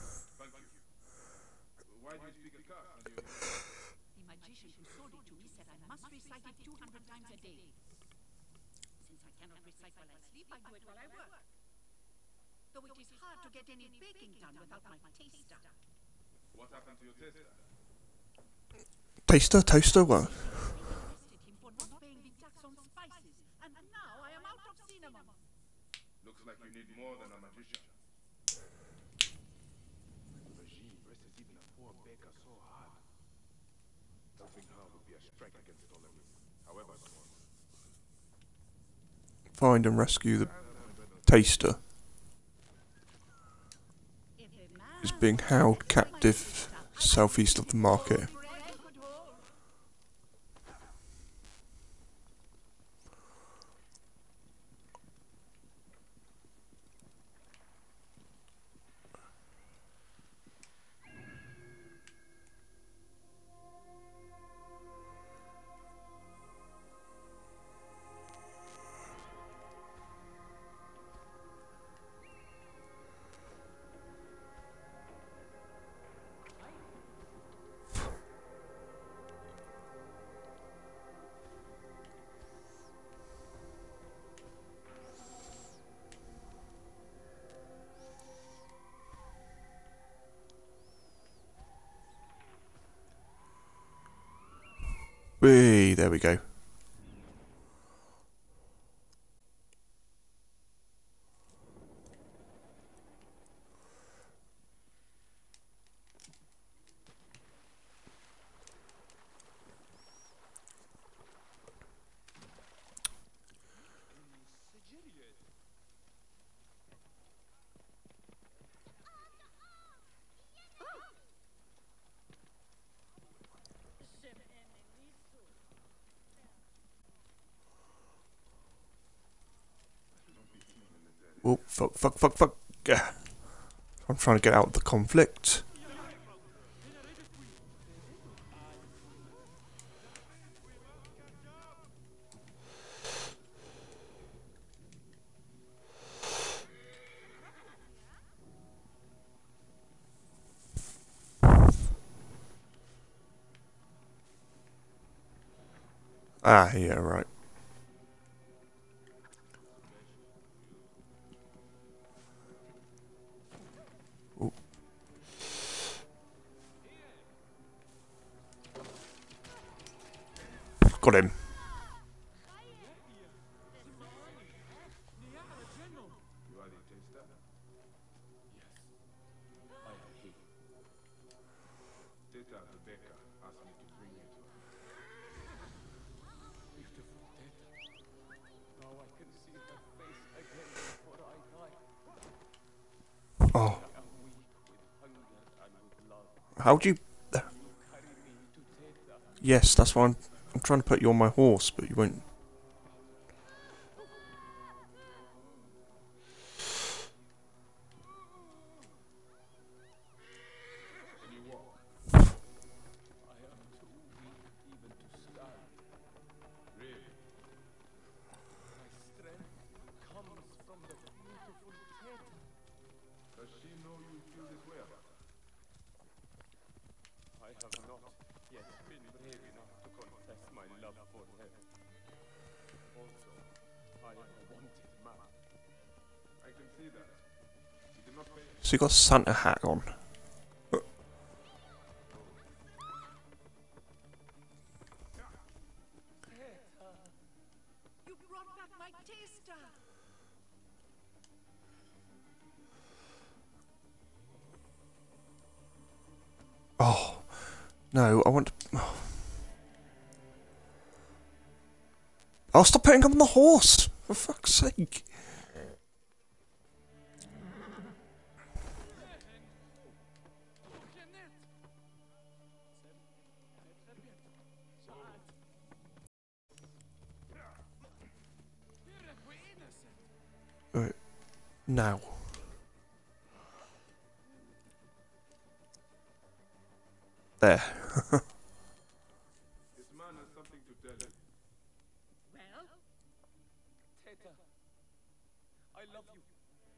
Why do you speak a curse? The magician who sold it to me said I must recite it two hundred times a day. Since I cannot recite while I sleep, I do it while I work. Though it is hard to get any baking done without my taster. What happened to your taster? Taster? Toaster? What? Arrested him for not paying the tax on spices, and now I am out of cinnamon. Looks like you need more than a magician. The regime presses even a poor baker so hard. Helping her would be a strike against tolerance, however small. Find and rescue the taster. is being held captive southeast of the market. Whee, there we go. Oh, fuck, fuck, fuck, fuck. Yeah. I'm trying to get out of the conflict. Ah, yeah, right. Ooh. Got him. You are the taster? Yes. I am he. Teta Rebecca asked me to bring you to her. Beautiful Teta. Now I can see her face again before I die. Oh. I am weak with hunger and with love. How'd you... You carry me to Teta. Yes, that's why I'm... I'm trying to put you on my horse, but you won't... Can you walk? I am too weak even to stand. Really? My strength comes from the beautiful Teta. Does she know you feel this way about her? I have not yet been brave enough to confess my love for her. Also, I am a wanted man. I can see that. You did not pay. So you got a Santa hat on. You brought back my taster! Oh. No, I want to... Oh. I'll stop putting him on the horse! For fuck's sake. Right. Now. There. This man has something to tell you. Well? Teta, I love you.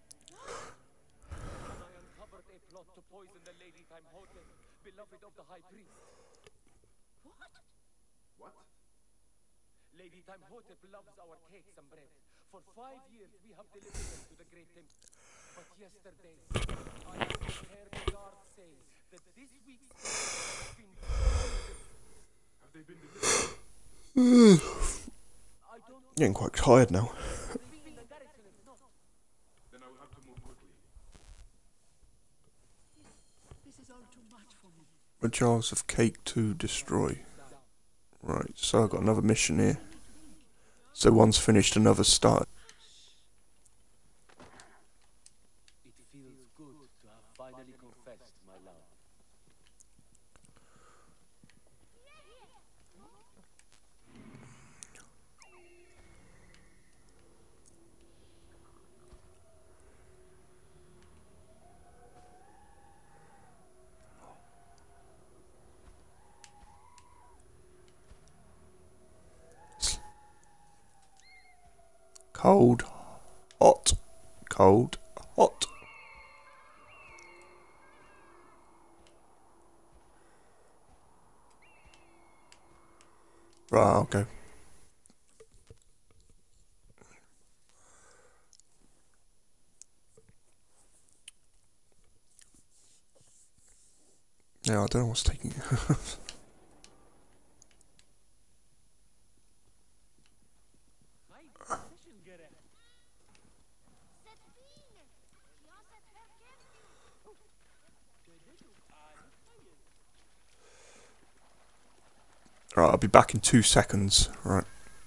And I uncovered a plot to poison the Lady Timehotep, beloved of the High Priest. What? What? Lady Timehotep loves our cakes and bread. For five years we have delivered them to the Great Temple. But yesterday, I heard the guards say that this week's has been poisoned. Have they been delivered? I don't Getting quite tired now. believe the garrison is not. Then I will have to move quickly. This is all too much for me. The jars of cake to destroy. Right, so I've got another mission here. So one's finished, another start. It feels good to have finally confessed Cold, hot, cold, hot. Right, I'll go. Yeah, I don't know what's taking it. Right, I'll be back in two seconds. Right.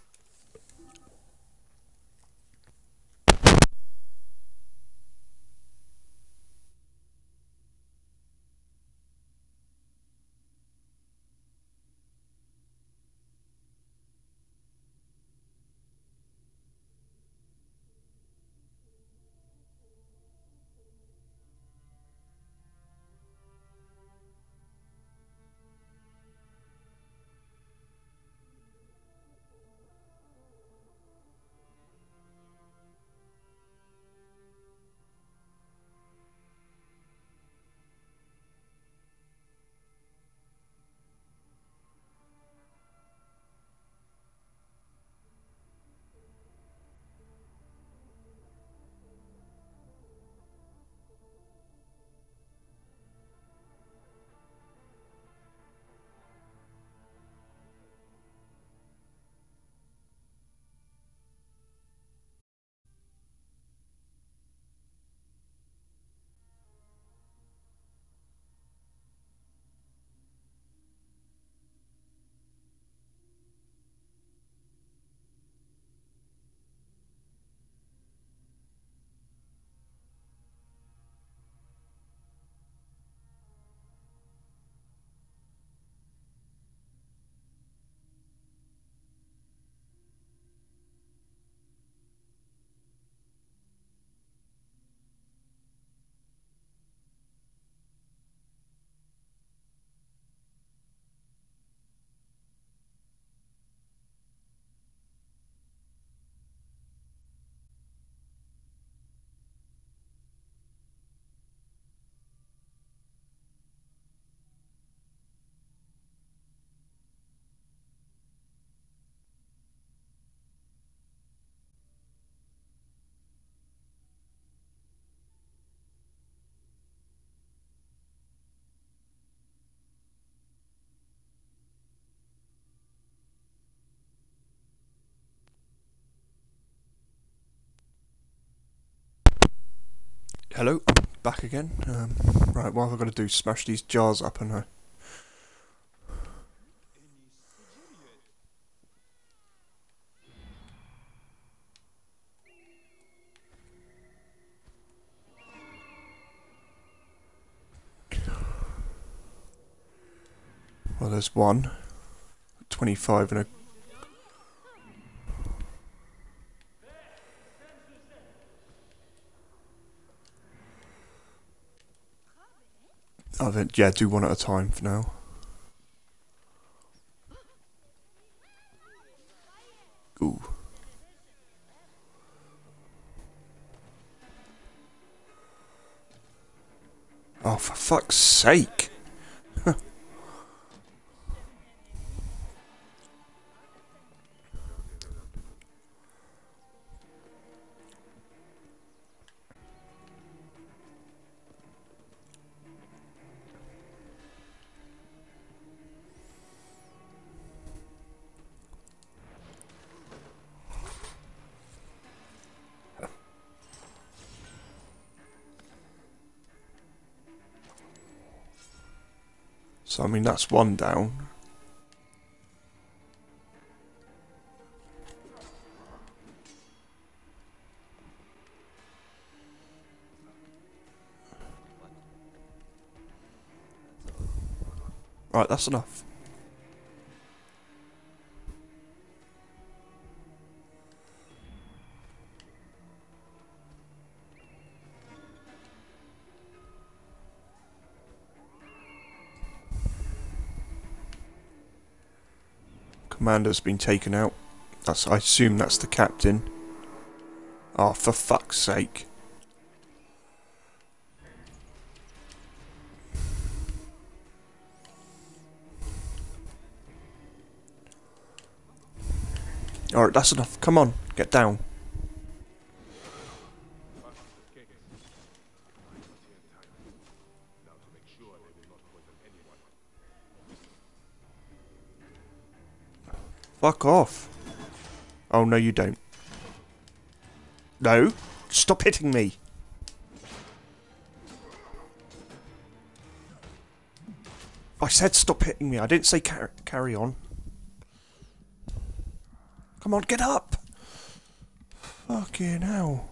Hello, I'm back again. Um, right, what have I got to do? Smash these jars up and I... Well, there's one. twenty-five and a... Oh, then, yeah, do one at a time for now. Ooh. Oh, for fuck's sake! So, I mean, that's one down. Right, that's enough. Commander's been taken out. That's, I assume that's the captain. Oh, for fuck's sake. Alright, that's enough. Come on, get down. Fuck off. Oh, no you don't. No. Stop hitting me. I said stop hitting me. I didn't say car carry on. Come on, get up. Fucking hell.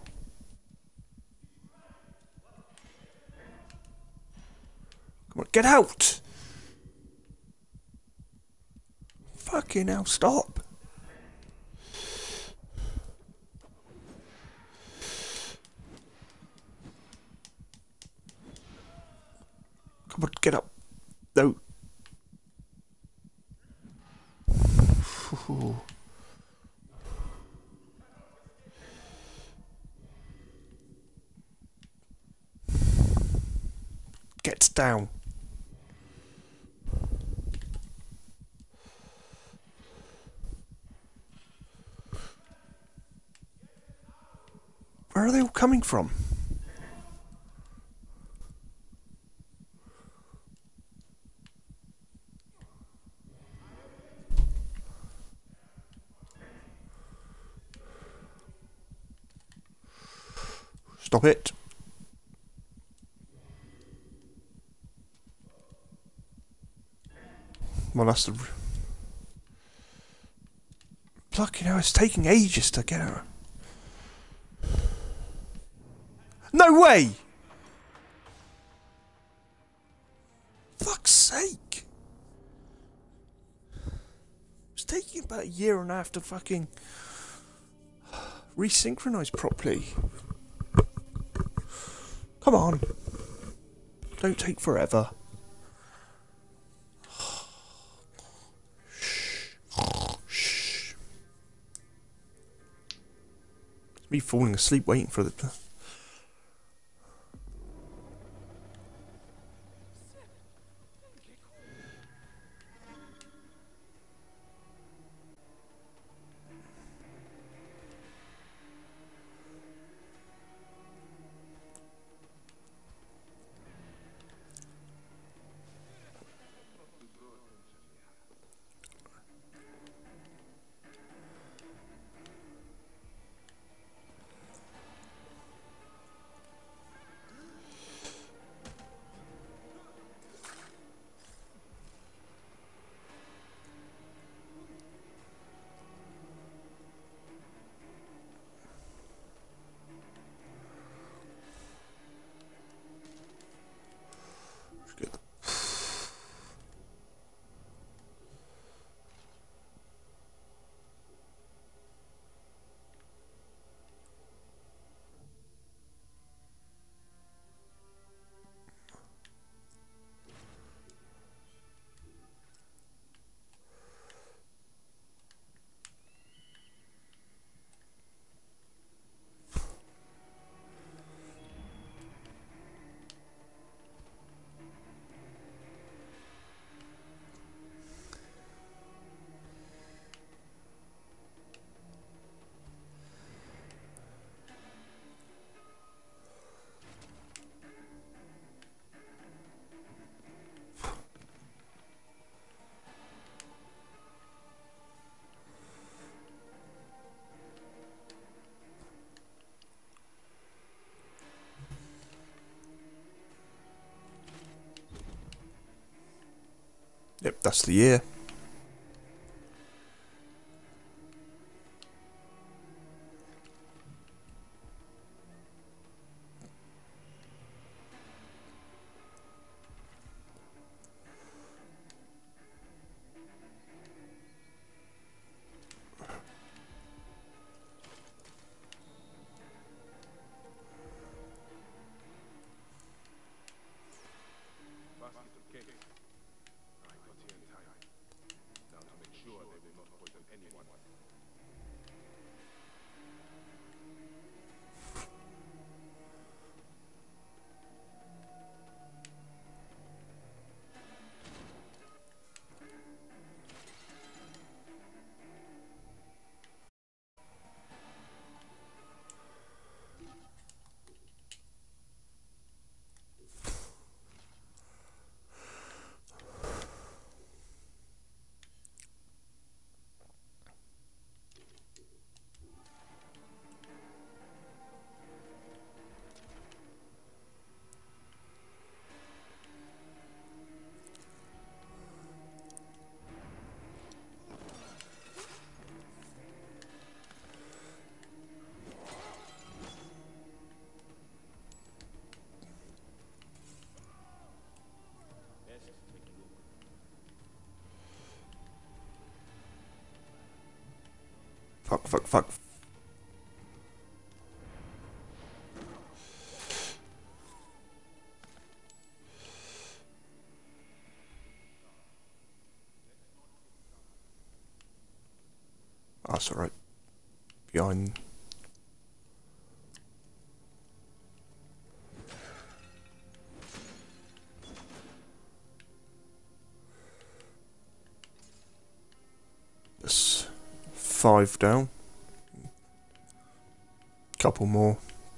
Come on, get out. Fucking hell, stop. Come on, get up. No. Ooh. Get down. Where are they all coming from? Stop it. Well, that's the... Fucking hell, it's taking ages to get her. No way! Fuck's sake! It's taking about a year and a half to fucking resynchronize properly. Come on. Don't take forever. Shh. It's me falling asleep waiting for the... Yep, that's the year. Fuck, fuck, fuck. That's alright. Behind. That's five down. Couple more.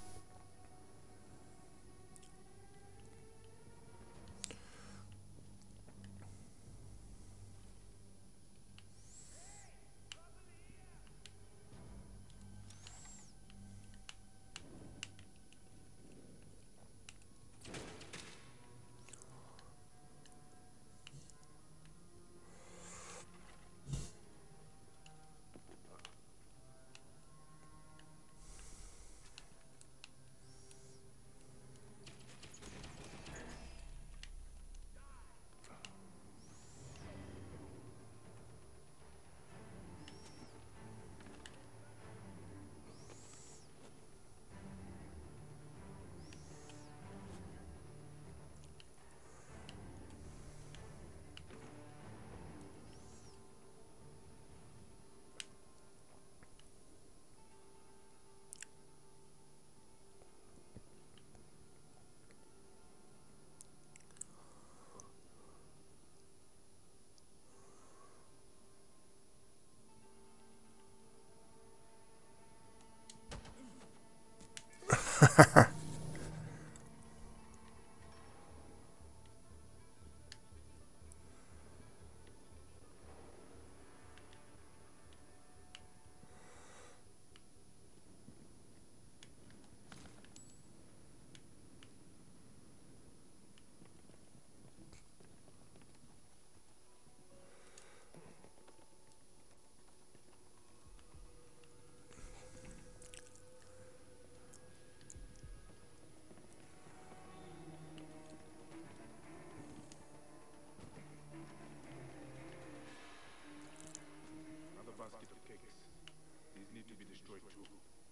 Another basket of cakes. These need to be destroyed too.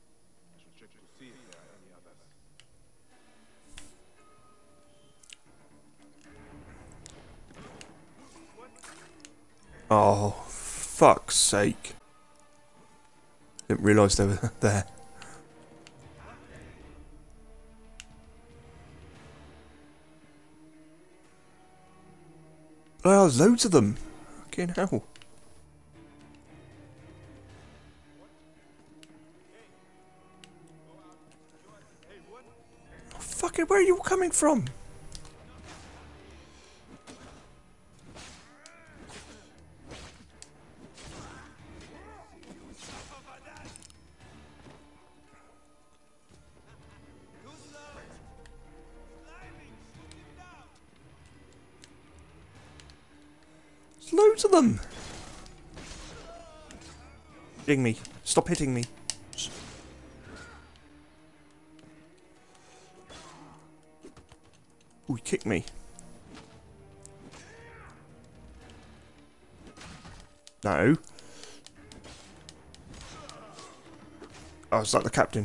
I should check to see if there are any others. Oh, fuck's sake. Didn't realise they were there. Oh, there's loads of them. Fucking hell. Oh, fucking, where are you all coming from? There's loads of them. Hitting me. Stop hitting me. Ooh, he kicked me. No. Oh, is that the captain?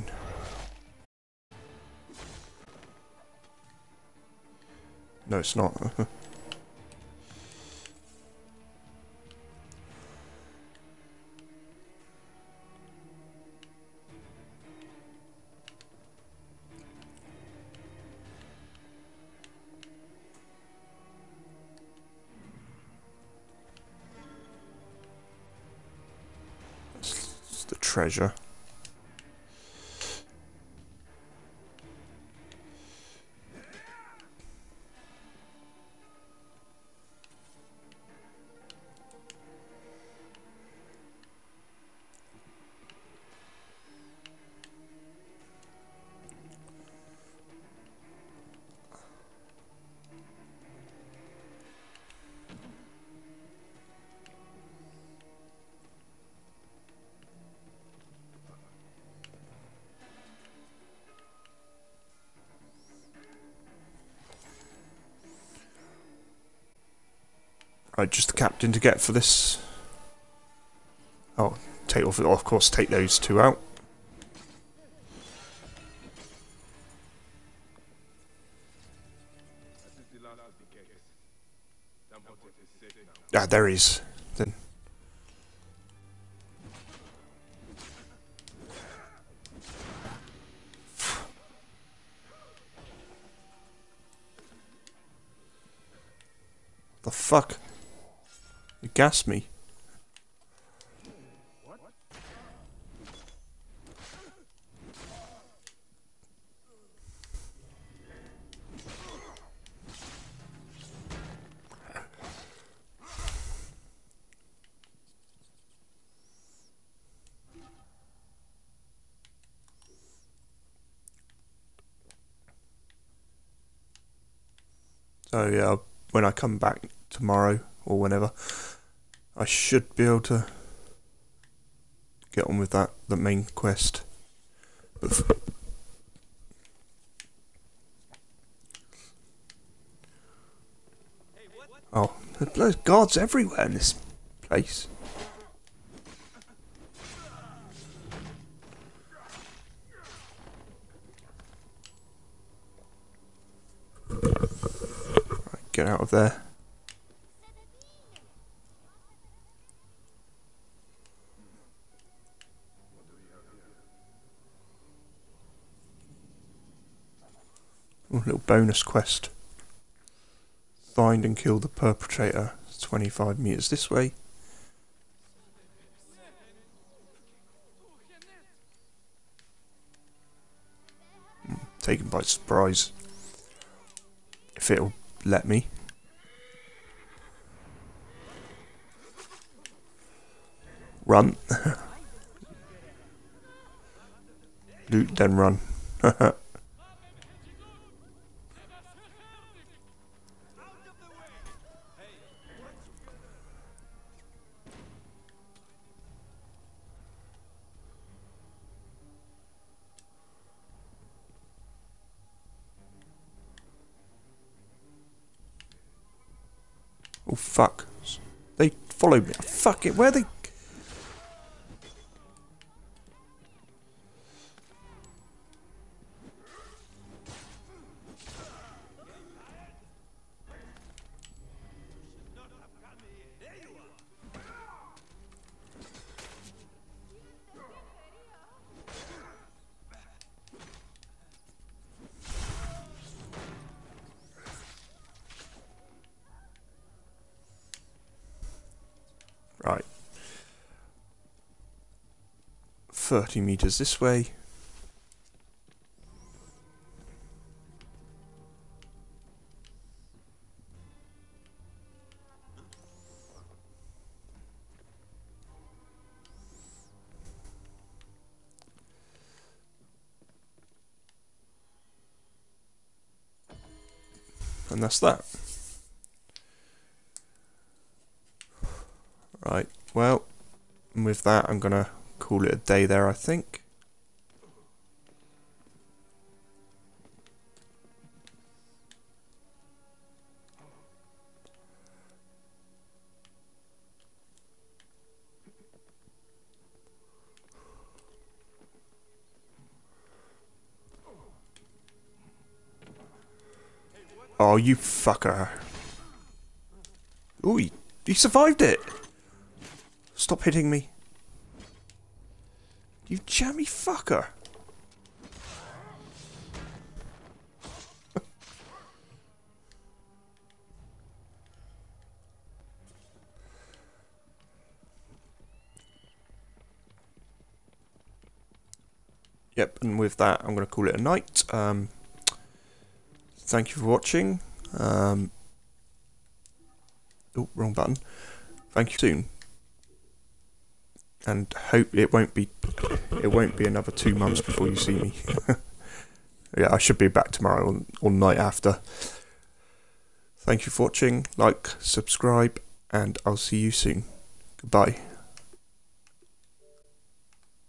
No, it's not. It's the treasure. Right, just the captain to get for this. Oh, take off, of course, take those two out. Ah, there he is. Then. The fuck? You gassed me. So yeah, when I come back tomorrow or whenever, I should be able to get on with that, the main quest. But oh, there's guards everywhere in this place. Get out of there. Ooh, little bonus quest. Find and kill the perpetrator. twenty-five meters this way. Taken by surprise. If it'll let me. Run. Loot, then run. Oh fuck. They followed me. Fuck it, where are they? Right. thirty meters this way. And that's that. Right, well, with that I'm gonna call it a day there, I think. Oh, you fucker. Ooh, he, he survived it! Stop hitting me. You jammy fucker. Yep, and with that I'm going to call it a night. Um, thank you for watching. Um, oh, wrong button. Thank you soon. And hope it won't be it won't be another two months before you see me. Yeah, I should be back tomorrow or, or night after. Thank you for watching. Like, subscribe, and I'll see you soon. Goodbye.